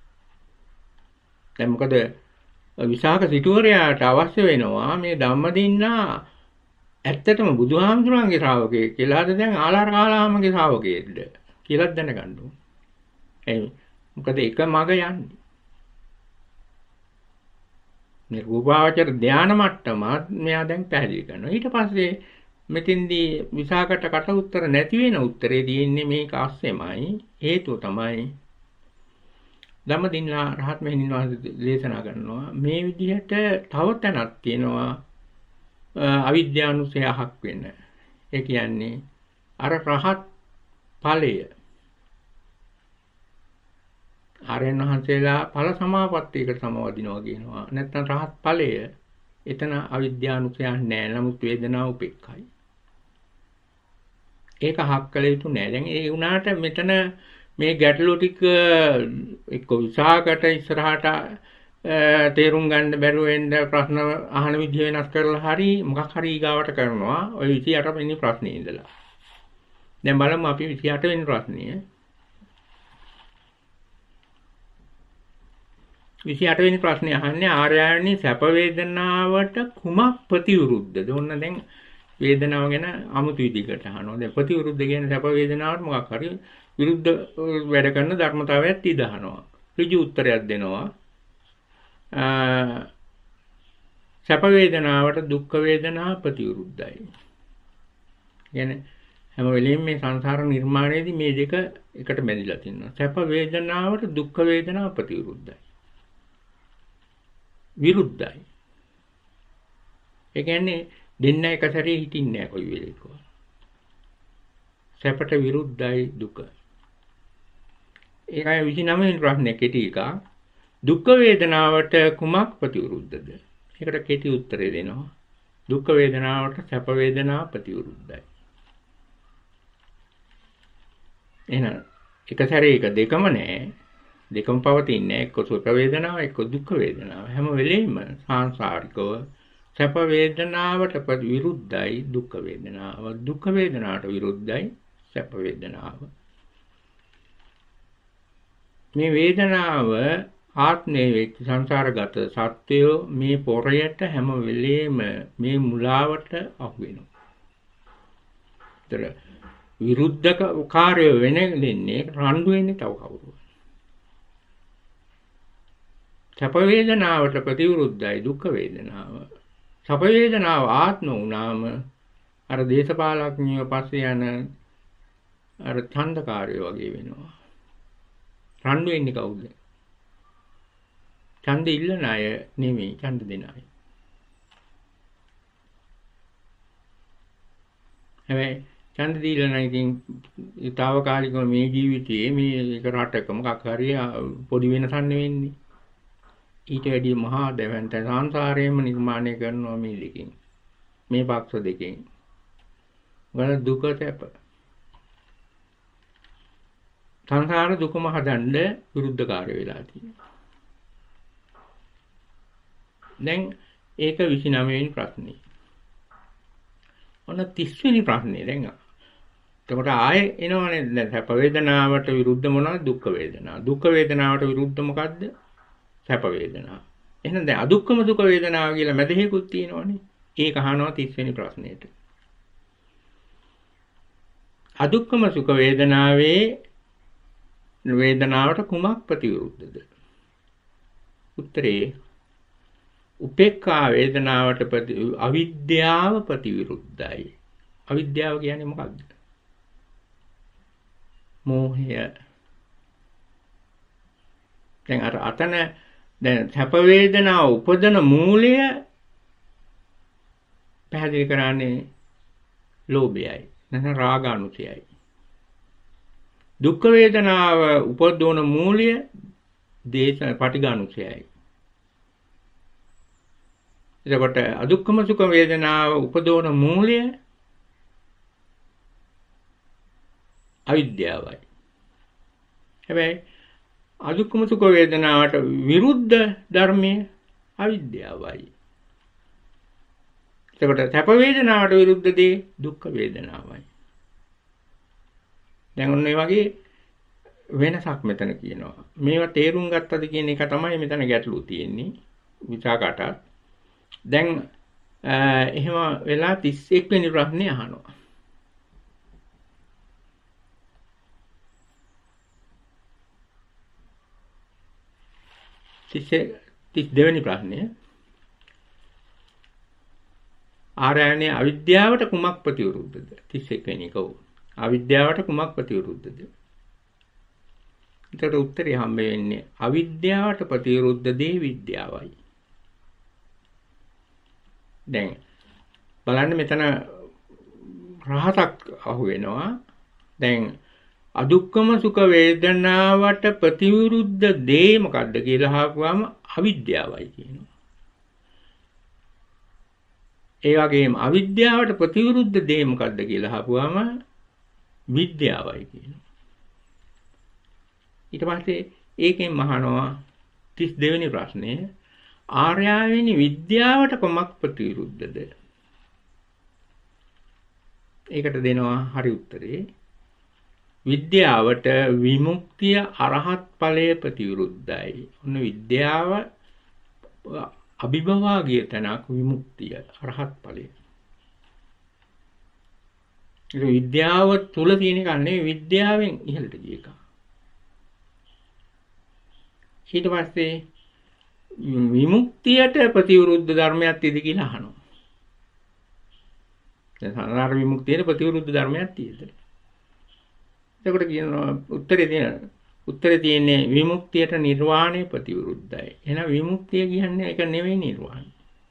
දැන් මොකද විසාක සිටුවරයාට අවශ්‍ය වෙනවා මේ ධම්මදින්නා ඇත්තටම බුදුහාමුදුරන්ගේ ශ්‍රාවකයෙක් කියලාද දැන් ආලාර කාලාමගේ ශ්‍රාවකයෙක්ද කියලා දැනගන්න ඕනේ. ඒ මොකද එක මග යන්නේ. මේ රූපාවචර ධාන මට්ටමත් මෙයා දැන් පැහැදිලි කරනවා. ඊට පස්සේ මෙතින්දී විසාකට කට උත්තර නැති වෙන උත්තරේ තියෙන්නේ මේක අස්සෙමයි. හේතුව තමයි ධම්මදින්නා රහත් මෙහෙණින් වහන්සේ දේශනා කරනවා මේ විදිහට තව තැනක් තියෙනවා අවිද්‍යානුසයහක් වෙන. ඒ කියන්නේ අර රහත් ඵලය ආර්යයන් වහන්සේලා ඵල සමාපත්තියකට සමවදිනවා කියනවා. නැත්නම් රහත් ඵලය එතන අවිද්‍යානුසයක් නැහැ. නමුත් වේදනාව උපේක්ඛයි. ඒක හක් කළ යුතු නැහැ. දැන් ඒ වුණාට මෙතන මේ ගැටලු ටික එක්ක විසාකට ඉස්සරහට තේරුම් ගන්න බැරුව වෙන්න ප්‍රශ්න අහන විදිහ වෙනස් කරලා හරි මොකක් හරි ඊගාවට කරනවා. ඔය 28 වෙනි ප්‍රශ්නේ ඉඳලා. දැන් බලමු අපි 28 වෙනි ප්‍රශ්නය. 28 වෙනි ප්‍රශ්නේ අහන්නේ ආර්යයන්ි සැප වේදනාවට කුමක් ප්‍රතිවිරුද්ධද? ඔන්න දැන් වේදනාව ගැන අමුතු විදිහකට අහනවා. දැන් ප්‍රතිවිරුද්ධ කියන්නේ සැප වේදනාවට මොකක් හරි විරුද්ධ වැඩ කරන ධර්මතාවයක් ඉදහනවා. ඍජු උත්තරයක් දෙනවා. සැප වේදනාවට දුක් වේදනා ප්‍රතිවිරුද්ධයි. කියන්නේ හැම වෙලෙම මේ සංසාර නිර්මාණයේදී මේ දෙක එකට බැඳිලා තියෙනවා. සැප වේදනාවට දුක් වේදනා ප්‍රතිවිරුද්ධයි. විරුද්ධයි. ඒ කියන්නේ දෙන්න එක සැරේ හිටින්නේ නැහැ කොයි වෙලේකවත්. සැපට විරුද්ධයි දුක. ඒකයි 29 වෙනි ප්‍රශ්නේ කෙටි එකක්. දුක් වේදනාවට කුමක් ප්‍රතිවිරුද්ධද? ඒකට කෙටි උත්තරය දෙනවා. දුක් වේදනාවට සැප වේදනා ප්‍රතිවිරුද්ධයි. එහෙනම් එක සැරේ එක දෙකම නෑ. දෙකම පවතින්නේ එක්ක සුඛ වේදනාව එක්ක දුක් වේදනාව. හැම වෙලෙම සාංශාරිකව සැප වේදනාවට විරුද්ධයි දුක් වේදනාව. දුක් වේදනාවට විරුද්ධයි සැප වේදනාව. මේ වේදනාව ආත්මයේ වෙච්ච සංසාරගත සත්‍යය මේ පොරයට හැම වෙලේම මේ මුලාවට අහු වෙනවා. ඒතර විරුද්ධක කාර්ය වෙන්නේ රණ්ඩු වෙන්නේ තව කවුරුද? සැප වේදනාවට ප්‍රතිවිරුද්ධයි දුක් වේදනාව. සැප වේදනාව ආත්ම වුණාම අර දේශපාලඥයෝ පස්සේ යන අර ඡන්දකාරයෝ වගේ වෙනවා. රණ්ඩු වෙන්නේ කවුද? ඡන්ද ඉල්ලන අය නෙමෙයි ඡන්ද දෙන අය. හැබැයි ඡන්ද දීලා නම් ඉතින් ඊතාවකාලිකව මේ ජීවිතයේ මේක රටක මොකක් හරි පොඩි වෙනසක් නෙවෙන්නේ. ඊට වැඩිය මහා දැවැන්ත සංසාරයේම නිර්මාණය කරනවා මේ දෙකෙන්. මේ පක්ෂ දෙකෙන්. වල දුක සැප. සංසාර දුකම හදන්න විරුද්ධකාරය වෙලා තියෙනවා. දැන් ඒක 29 වෙනි ප්‍රශ්නේ. ඔන්න 30 වෙනි ප්‍රශ්නේ දැන්. එතකොට ආයේ එනවනේ දැන් සැප වේදනාවට විරුද්ධ මොනවද? දුක්ඛ වේදනා. දුක්ඛ වේදනාවට විරුද්ධ මොකද්ද? සැප වේදනා. එහෙනම් දැන් අදුක්ඛම සුඛ වේදනාව කියලා මැදහිකුත් තියෙනවනේ. ඒක අහනවා 30 වෙනි ප්‍රශ්නෙට. අදුක්ඛම සුඛ වේදනාවේ වේදනාවට කුමක් ප්‍රතිවිරුද්ධද? උත්තරේ උපේක්ඛා වේදනාවට අවිද්‍යාව ප්‍රතිවිරුද්ධයි. අවිද්‍යාව කියන්නේ මොකක්ද? මෝහය. දැන් අර අතන දැන් සැප වේදනාව උපදන මූලය පැහැදිලි කරන්නේ ලෝභයයි නැත්නම් රාගානුසයයි. දුක්ඛ වේදනාව උපදවන මූලය දේශ පටිඝානුසයයි. එතකොට අදුක්ඛම සුඛ වේදනාව උපදවන මූලය අවිද්‍යාවයි. හැබැයි අදුක්ඛම සුඛ වේදනාවට විරුද්ධ ධර්මයේ අවිද්‍යාවයි. එතකොට සැප වේදනාවට විරුද්ධ දේ දුක්ඛ වේදනාවයි. දැන් ඔන්න ඒ වගේ වෙනසක් මෙතන කියනවා. මේවා තේරුම් ගත්තද කියන එක තමයි මෙතන ගැටලුව තියෙන්නේ. විචාකටත්. දැන් එහෙම වෙලා 31 වෙනි ප්‍රශ්නේ අහනවා. 32 වෙනි ප්‍රශ්නය. ආරයනේ අවිද්‍යාවට කුමක් ප්‍රතිවිරුද්ධද? 31 වෙනි එක. අවිද්‍යාවට කුමක් ප්‍රතිවිරුද්ධද? ඒකට උත්තරය හම්බ වෙන්නේ අවිද්‍යාවට ප්‍රතිවිරුද්ධ දේ විද්‍යාවයි. දැන් බලන්න මෙතන රහසක් අහු වෙනවා. දැන් අදුක්කම සුඛ වේදනාවට ප්‍රතිවිරුද්ධ දේ මොකද්ද කියලා අහපුවාම අවිද්‍යාවයි කියනවා. ඒ වගේම අවිද්‍යාවට ප්‍රතිවිරුද්ධ දේ මොකද්ද කියලා අහපුවාම විද්‍යාවයි කියනවා. ඊට පස්සේ ඒකෙන් අහනවා 32 වෙනි ප්‍රශ්නේ ආර්යාවෙනි විද්‍යාවට කොමක් ප්‍රතිවිරුද්ධද? ඒකට දෙනවා හරි උත්තරේ. විද්‍යාවට විමුක්තිය අරහත් ඵලයේ ප්‍රතිවිරුද්ධයි. ඔන්න විද්‍යාව අභිභවාගිය තැනක් විමුක්තිය අරහත් ඵලය. ඒක විද්‍යාව තුල තියෙන එක නෙවෙයි විද්‍යාවෙන් ඉහළට ගිය එක. ඊට පස්සේ විමුක්තියට ප්‍රතිවිරුද්ධ ධර්මයක් තියෙද කියලා අහනවා. දැන් සංසාර විමුක්තියට ප්‍රතිවිරුද්ධ ධර්මයක් තියෙද? එතකොට කියනවා උත්තරේ තියෙන්නේ විමුක්තියට නිර්වාණය ප්‍රතිවිරුද්ධයි. එහෙනම් විමුක්තිය කියන්නේ ඒක නෙවෙයි නිර්වාණය.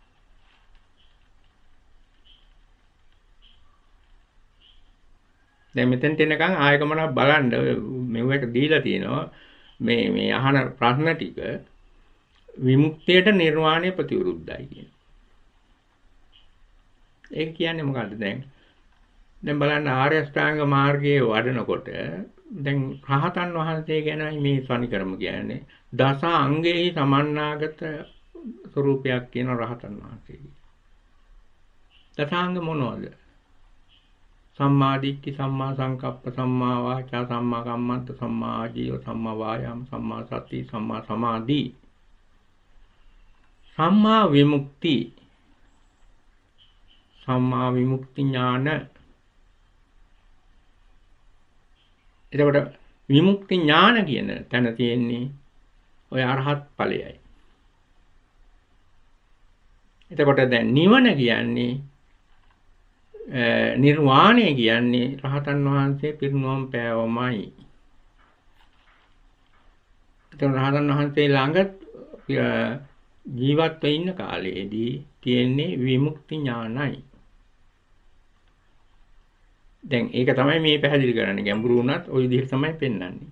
දැන් මෙතෙන්ට එනකන් ආයකමනක් බලන්න මෙවට දීලා තියෙනවා මේ අහන ප්‍රශ්න ටික විමුක්තියට නිර්වාණය ප්‍රතිවිරුද්ධයි කියන. ඒක කියන්නේ මොකද්ද දැන් බලන්න ආර්ය අෂ්ටාංග මාර්ගයේ වඩනකොට දැන් රහතන් වහන්සේ ගැනයි මේ සනිකරම කියන්නේ. දස අංගයේ සමන්නාගත ස්වરૂපයක් කියන රහතන් වහන්සේ. දසාංග මොනවද? සම්මා දිට්ඨි, සම්මා සංකප්ප, සම්මා වාචා, සම්මා කම්මන්ත, සම්මා ආජීව, සම්මා වායාම, සම්මා සති, සම්මා සමාධි. සම්මා විමුක්ති, සම්මා විමුක්ති ඥාන. එතකොට විමුක්ති ඥාන කියන තැන තියෙන්නේ ඔය අරහත් ඵලයයි. එතකොට දැන් නිවන කියන්නේ නිර්වාණය කියන්නේ රහතන් වහන්සේ පිරිනුවම් පෑවමයි. එතකොට රහතන් වහන්සේ ළඟ ජීවත්ව ඉන්න කාලයේදී තියෙන්නේ විමුක්ති ඥානයි. දැන් ඒක තමයි මේ පැහැදිලි කරන්නේ. ගැඹුරු වුණත් ওই විදිහට තමයි පෙන්වන්නේ.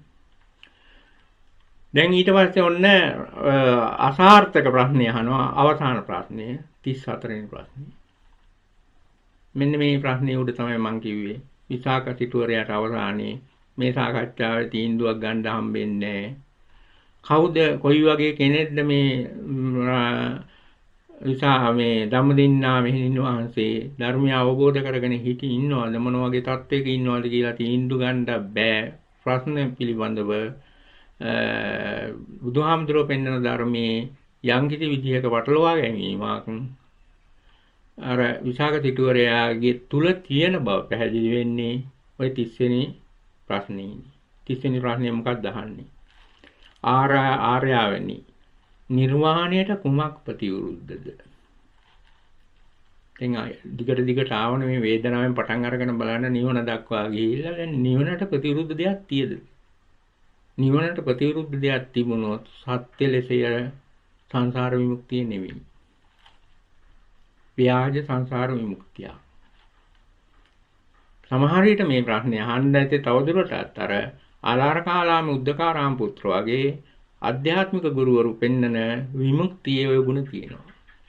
දැන් ඊට පස්සේ ඔන්න අසාර්ථක ප්‍රශ්නය අහනවා අවසාන ප්‍රශ්නය 34 වෙනි ප්‍රශ්නේ. මෙන්න මේ ප්‍රශ්නේ උඩ තමයි මම කිව්වේ විසාක සිටුවරයාට අවසානයේ මේ සාකච්ඡාවේ තීන්දුවක් ගන්න හම්බෙන්නේ නැහැ. කවුද කොයි වගේ කෙනෙක්ද මේ මේ ධම්මදින්නා මෙහෙණින් වහන්සේ ධර්මය අවබෝධ කරගෙන හිටි ඉන්නවද මොන වගේ තත්වයක ඉන්නවද කියලා තීන්දුව ගන්න බෑ. ප්‍රශ්න පිළිබඳව බුදුහාමුදුරුවෝ පෙන්වන ධර්මයේ යම්කිසි විදිහක වටලවා ගැනීමක් අර විසාක සිටුවරයාගේ තුල තියෙන බව පැහැදිලි වෙන්නේ ওই 30 වෙනි ප්‍රශ්නේදී. 30 වෙනි ප්‍රශ්නේ මොකක්ද අහන්නේ? ආර්යාවනි නිර්වාණයට කුමක් ප්‍රතිවිරුද්ධද? දැන් දිගට ආවන මේ වේදනාවෙන් පටන් අරගෙන බලන්න නිවන දක්වා ගිහිල්ලා දැන් නිවනට ප්‍රතිවිරුද්ධ දෙයක් තියද? නිවනට ප්‍රතිවිරුද්ධ දෙයක් තිබුණොත් සත්‍ය ලෙසය සංසාර විමුක්තිය නෙවෙයි. ව්‍යාජ සංසාර විමුක්තිය. සමහර විට මේ ප්‍රශ්නේ අහන්න ඇත්තේ තවදුරටත් අර ආලාරකාලාම උද්දකාරාම පුත්‍ර වගේ ආධ්‍යාත්මික ගුරුවරු පෙන්නන විමුක්තියේ ඔය ගුණ තියෙනවා.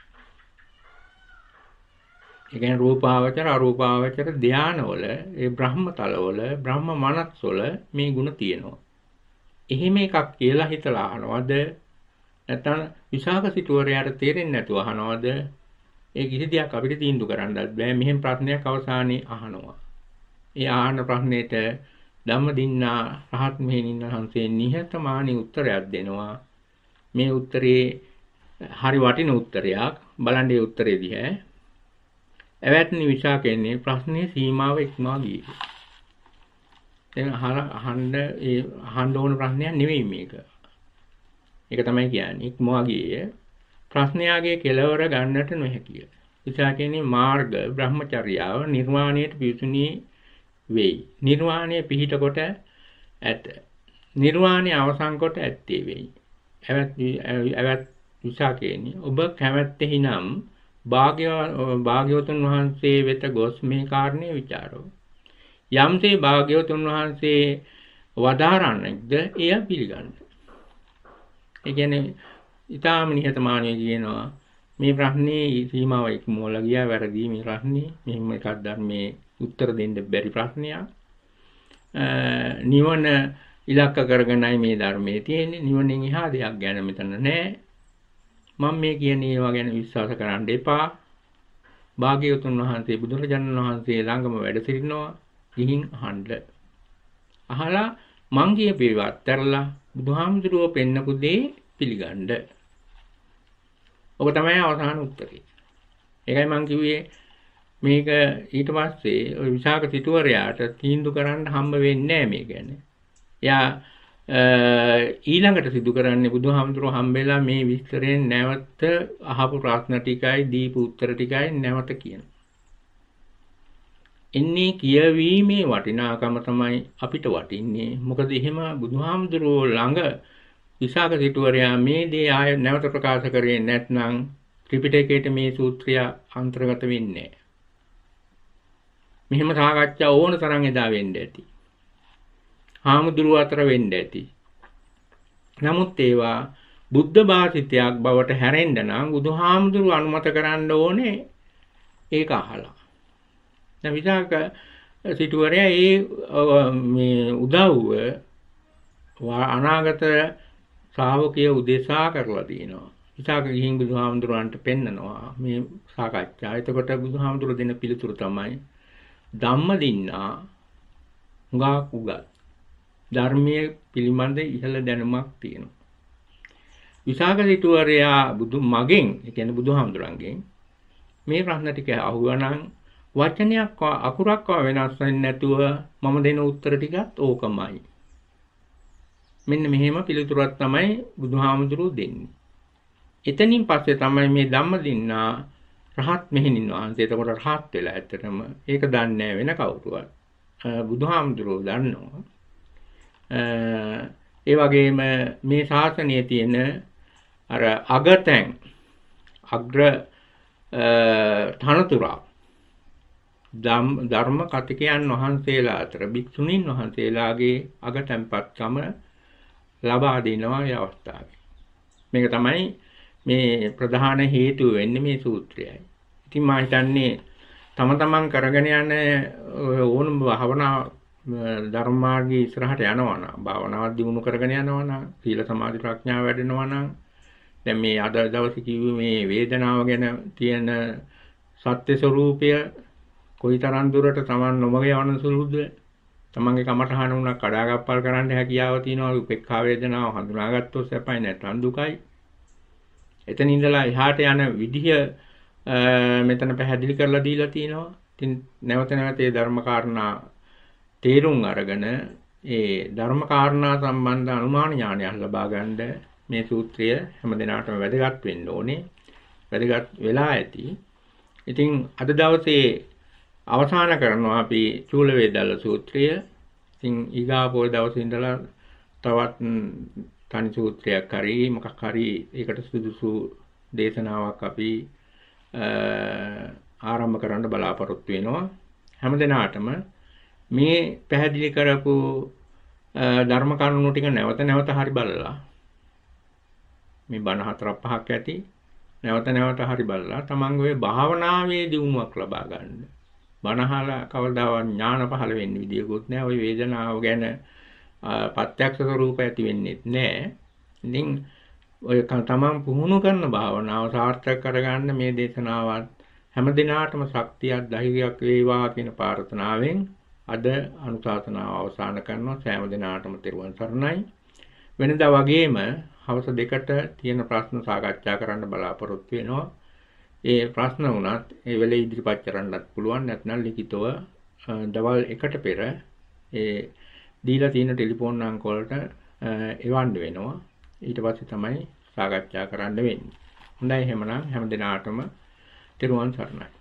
ඒ කියන්නේ රූපාවචර අරූපාවචර ධානවල ඒ බ්‍රහ්මතලවල බ්‍රහ්ම මනස්වල මේ ගුණ තියෙනවා. එහෙම එකක් කියලා හිතලා අහනවද? නැත්නම් විසාක සිටුවරයාට තේරෙන්නේ නැතුව අහනවද? ඒ කිසි දෙයක් අපිට තීන්දුව කරන්නත් බෑ. මෙහෙම ප්‍රශ්නයක් අවසානයේ අහනවා. ඒ ආහන ප්‍රශ්නෙට ධම්මදින්නා රහත් මෙහෙණින් වහන්සේ නිහතමානී උත්තරයක් දෙනවා. මේ උත්තරේ හරි වටින උත්තරයක්. බලන්න මේ උත්තරේ දිහා. එවැත්නි විසාකෙන්නේ ප්‍රශ්නේ සීමාව ඉක්මවා ගියේ. දැන් අහන්න ඕන ප්‍රශ්නයක් නෙවෙයි මේක. ඒක තමයි කියන්නේ ඉක්මවා ගියේ. ප්‍රශ්නයාගේ කෙලවර ගන්නට නොහැකිය. විසාකෙන්නේ මාර්ග බ්‍රහ්මචර්යාව නිර්වාණයට පිවිසුණී වෙයි. නිර්වාණය පිහිට කොට ඇත. නිර්වාණය අවසන් කොට ඇත්තේ වෙයි. එවත් විසාකෙන්නේ ඔබ කැමැත්තෙහි නම් භාග්‍යවතුන් වහන්සේ වෙත ගොස් මේ කාරණේ විචාරෝ. යම්සේ භාග්‍යවතුන් වහන්සේ වදාරන්නේද එය පිළිගන්න. ඒ කියන්නේ ඊටාම නිහතමානීව කියනවා මේ ප්‍රශ්නේ සීමාව ඉක්මවලා ගියා වැරදි මේ ප්‍රශ්නේ මෙහෙම එකක් ධර්මයේ උත්තර දෙන්න බැරි ප්‍රශ්නයක්. නිවන ඉලක්ක කරගෙනයි මේ ධර්මයේ තියෙන්නේ. නිවනෙන් එහා දෙයක් ගැන මෙතන නැහැ. මම මේ කියන ඒවා ගැන විශ්වාස කරන්න එපා. භාග්‍යවතුන් වහන්සේ බුදුරජාණන් වහන්සේ ළඟම වැඩ සිටිනවා. ගිහින් අහන්න. අහලා මං කියපේවා අත්හැරලා බුදුහාමුදුරුවෝ පෙන්නපු දේ පිළිගන්න. ඔබ තමයි අවසාන උත්තරේ. ඒකයි මං කිව්වේ මේක ඊට පස්සේ ඔය විසාක සිටුවරයාට තීන්දුව කරන්න හම්බ වෙන්නේ නැහැ මේ ගැන. එයා ඊළඟට සිදු කරන්නේ බුදුහාමුදුරුවෝ හම්බෙලා මේ විස්තරයෙන් නැවත අහපු ප්‍රශ්න ටිකයි දීපු උත්තර ටිකයි නැවත කියනවා. එන්නේ කියවීමේ වටිනාකම තමයි අපිට වටින්නේ. මොකද එහෙම බුදුහාමුදුරුවෝ ළඟ විසාක සිටුවරයා මේ දේ ආය නැවත ප්‍රකාශ කරේ නැත්නම් ත්‍රිපිටකයේ මේ සූත්‍රය අන්තර්ගත වෙන්නේ නැහැ. මෙහෙම සාකච්ඡා ඕන තරම් එදා වෙන්න ඇති. හාමුදුරුවෝ අතර වෙන්න ඇති. නමුත් ඒවා බුද්ධ භාෂිතයක් බවට හැරෙන්න නම් බුදුහාමුදුරුවෝ අනුමත කරන්න ඕනේ ඒක අහලා. දැන් විසාක සිටුවරයා මේ උදව්ව අනාගත ශ්‍රාවකයෝ උදෙසා කරලා දිනවා. විසාක ගිහින් බුදුහාමුදුරන්ට පෙන්නනවා මේ සාකච්ඡා. එතකොට බුදුහාමුදුර දෙන පිළිතුර තමයි ධම්මදින්නා හුඟා උගත් ධර්මයේ පිළිබඳ ඉහළ දැනුමක් තියෙනවා. විසාක සිටුවරයා මගෙන් ඒ කියන්නේ බුදුහාමුදුරන්ගෙන් මේ ප්‍රශ්න ටික අහුවනම් වචනයක් අකුරක් වෙනස් වෙන්නේ නැතුව මම දෙන උත්තර ටිකත් ඕකමයි. මෙන්න මෙහෙම පිළිතුරක් තමයි බුදුහාමුදුරුවෝ දෙන්නේ. එතනින් පස්සේ තමයි මේ ධම්මදින්නා රහත් මෙහෙණින් වහන්සේ. එතකොට රහත් වෙලා ඇත්තටම ඒක දන්නේ නැහැ වෙන කවුරුවත්. බුදුහාමුදුරුවෝ දන්නවා. ඒ වගේම මේ ශාසනයේ තියෙන අර අගතැන් අග්‍ර තනතුරා ධර්ම කතිකයන් වහන්සේලා අතර භික්ෂුණීන් වහන්සේලාගේ අගතැන්පත්කම ලබා දෙනවා මේ අවස්ථාවේ. මේක තමයි මේ ප්‍රධාන හේතුව වෙන්නේ මේ සූත්‍රයයි. ඉතින් මම හිතන්නේ තම තමන් කරගෙන යන ඕනම භාවනා ධර්ම මාර්ගයේ ඉස්සරහට යනවා නම් භාවනාව දියුණු කරගෙන යනවා නම් සීල සමාධි ප්‍රඥා වැඩෙනවා නම් දැන් මේ අද දවසේ කිව්වේ මේ වේදනාව ගැන තියෙන සත්‍ය ස්වરૂපය කොයිතරම් දුරට Taman නොමග යවන සුළුද තමන්ගේ කමටහන උනා කඩාගප්පල් කරන්න හැකියාව තියෙනවා උපේක්ඛා වේදනාව හඳුනාගත්තොත් සැපයි නැත්නම් දුකයි. එතන ඉඳලා එහාට යන විදිහ මෙතන පැහැදිලි කරලා දීලා තිනවා. ඉතින් නැවත නැවත මේ ධර්ම කාරණා තේරුම් අරගෙන ඒ ධර්ම කාරණා සම්බන්ධ අනුමාන ඥානයක් ලබා ගන්න මේ සූත්‍රය හැම දිනාටම වැදගත් වෙන්න ඕනේ. වැදගත් වෙලා ඇති. ඉතින් අද දවසේ අවසාන කරනවා අපි චූල වේදල්ල සූත්‍රය. ඉතින් ඊගාපෝ දවසේ ඉඳලා තවත් තනි සූත්‍රයක් හරි මොකක් හරි ඒකට සුදුසු දේශනාවක් අපි ආරම්භ කරන්න බලාපොරොත්තු වෙනවා. හැමදෙනාටම මේ පැහැදිලි කරපු ධර්ම කරුණු ටික නැවත නැවත හරි බලලා මේ බණ 4-5ක් ඇති නැවත නැවත හරි බලලා තමන්ගේ භාවනාවේ දියුණුවක් ලබා ගන්න. බණහලා කවදාවත් ඥාන පහළ වෙන්නේ විදියකුත් නැහැ. ওই වේදනාව ගැන ප්‍රත්‍යක්ෂ ස්වરૂප ඇති වෙන්නේ නැහැ. ඉතින් ඔය තමන් පුහුණු කරන භාවනාව සාර්ථක කරගන්න මේ දේශනාවත් හැම දිනාටම ශක්තියක් ධෛර්යයක් වේවා කියන ප්‍රාර්ථනාවෙන් අද අනුශාසනාව අවසන් කරනවා. සෑම දිනාටම තෙරුවන් සරණයි. වෙනදා වගේම හවස 2ට තියෙන ප්‍රශ්න සාකච්ඡා කරන්න බලාපොරොත්තු වෙනවා. ඒ ප්‍රශ්න වුණත් ඒ වෙලේ ඉදිරිපත් කරන්නත් පුළුවන්. නැත්නම් ලිඛිතව දවල් 1ට පෙර ඒ දීලා තියෙන ටෙලිෆෝන් අංක වලට එවන්න වෙනවා. ඊට පස්සේ තමයි සාකච්ඡා කරන්න වෙන්නේ. හොඳයි එහෙමනම් හැම දිනාටම තෙරුවන් සරණයි.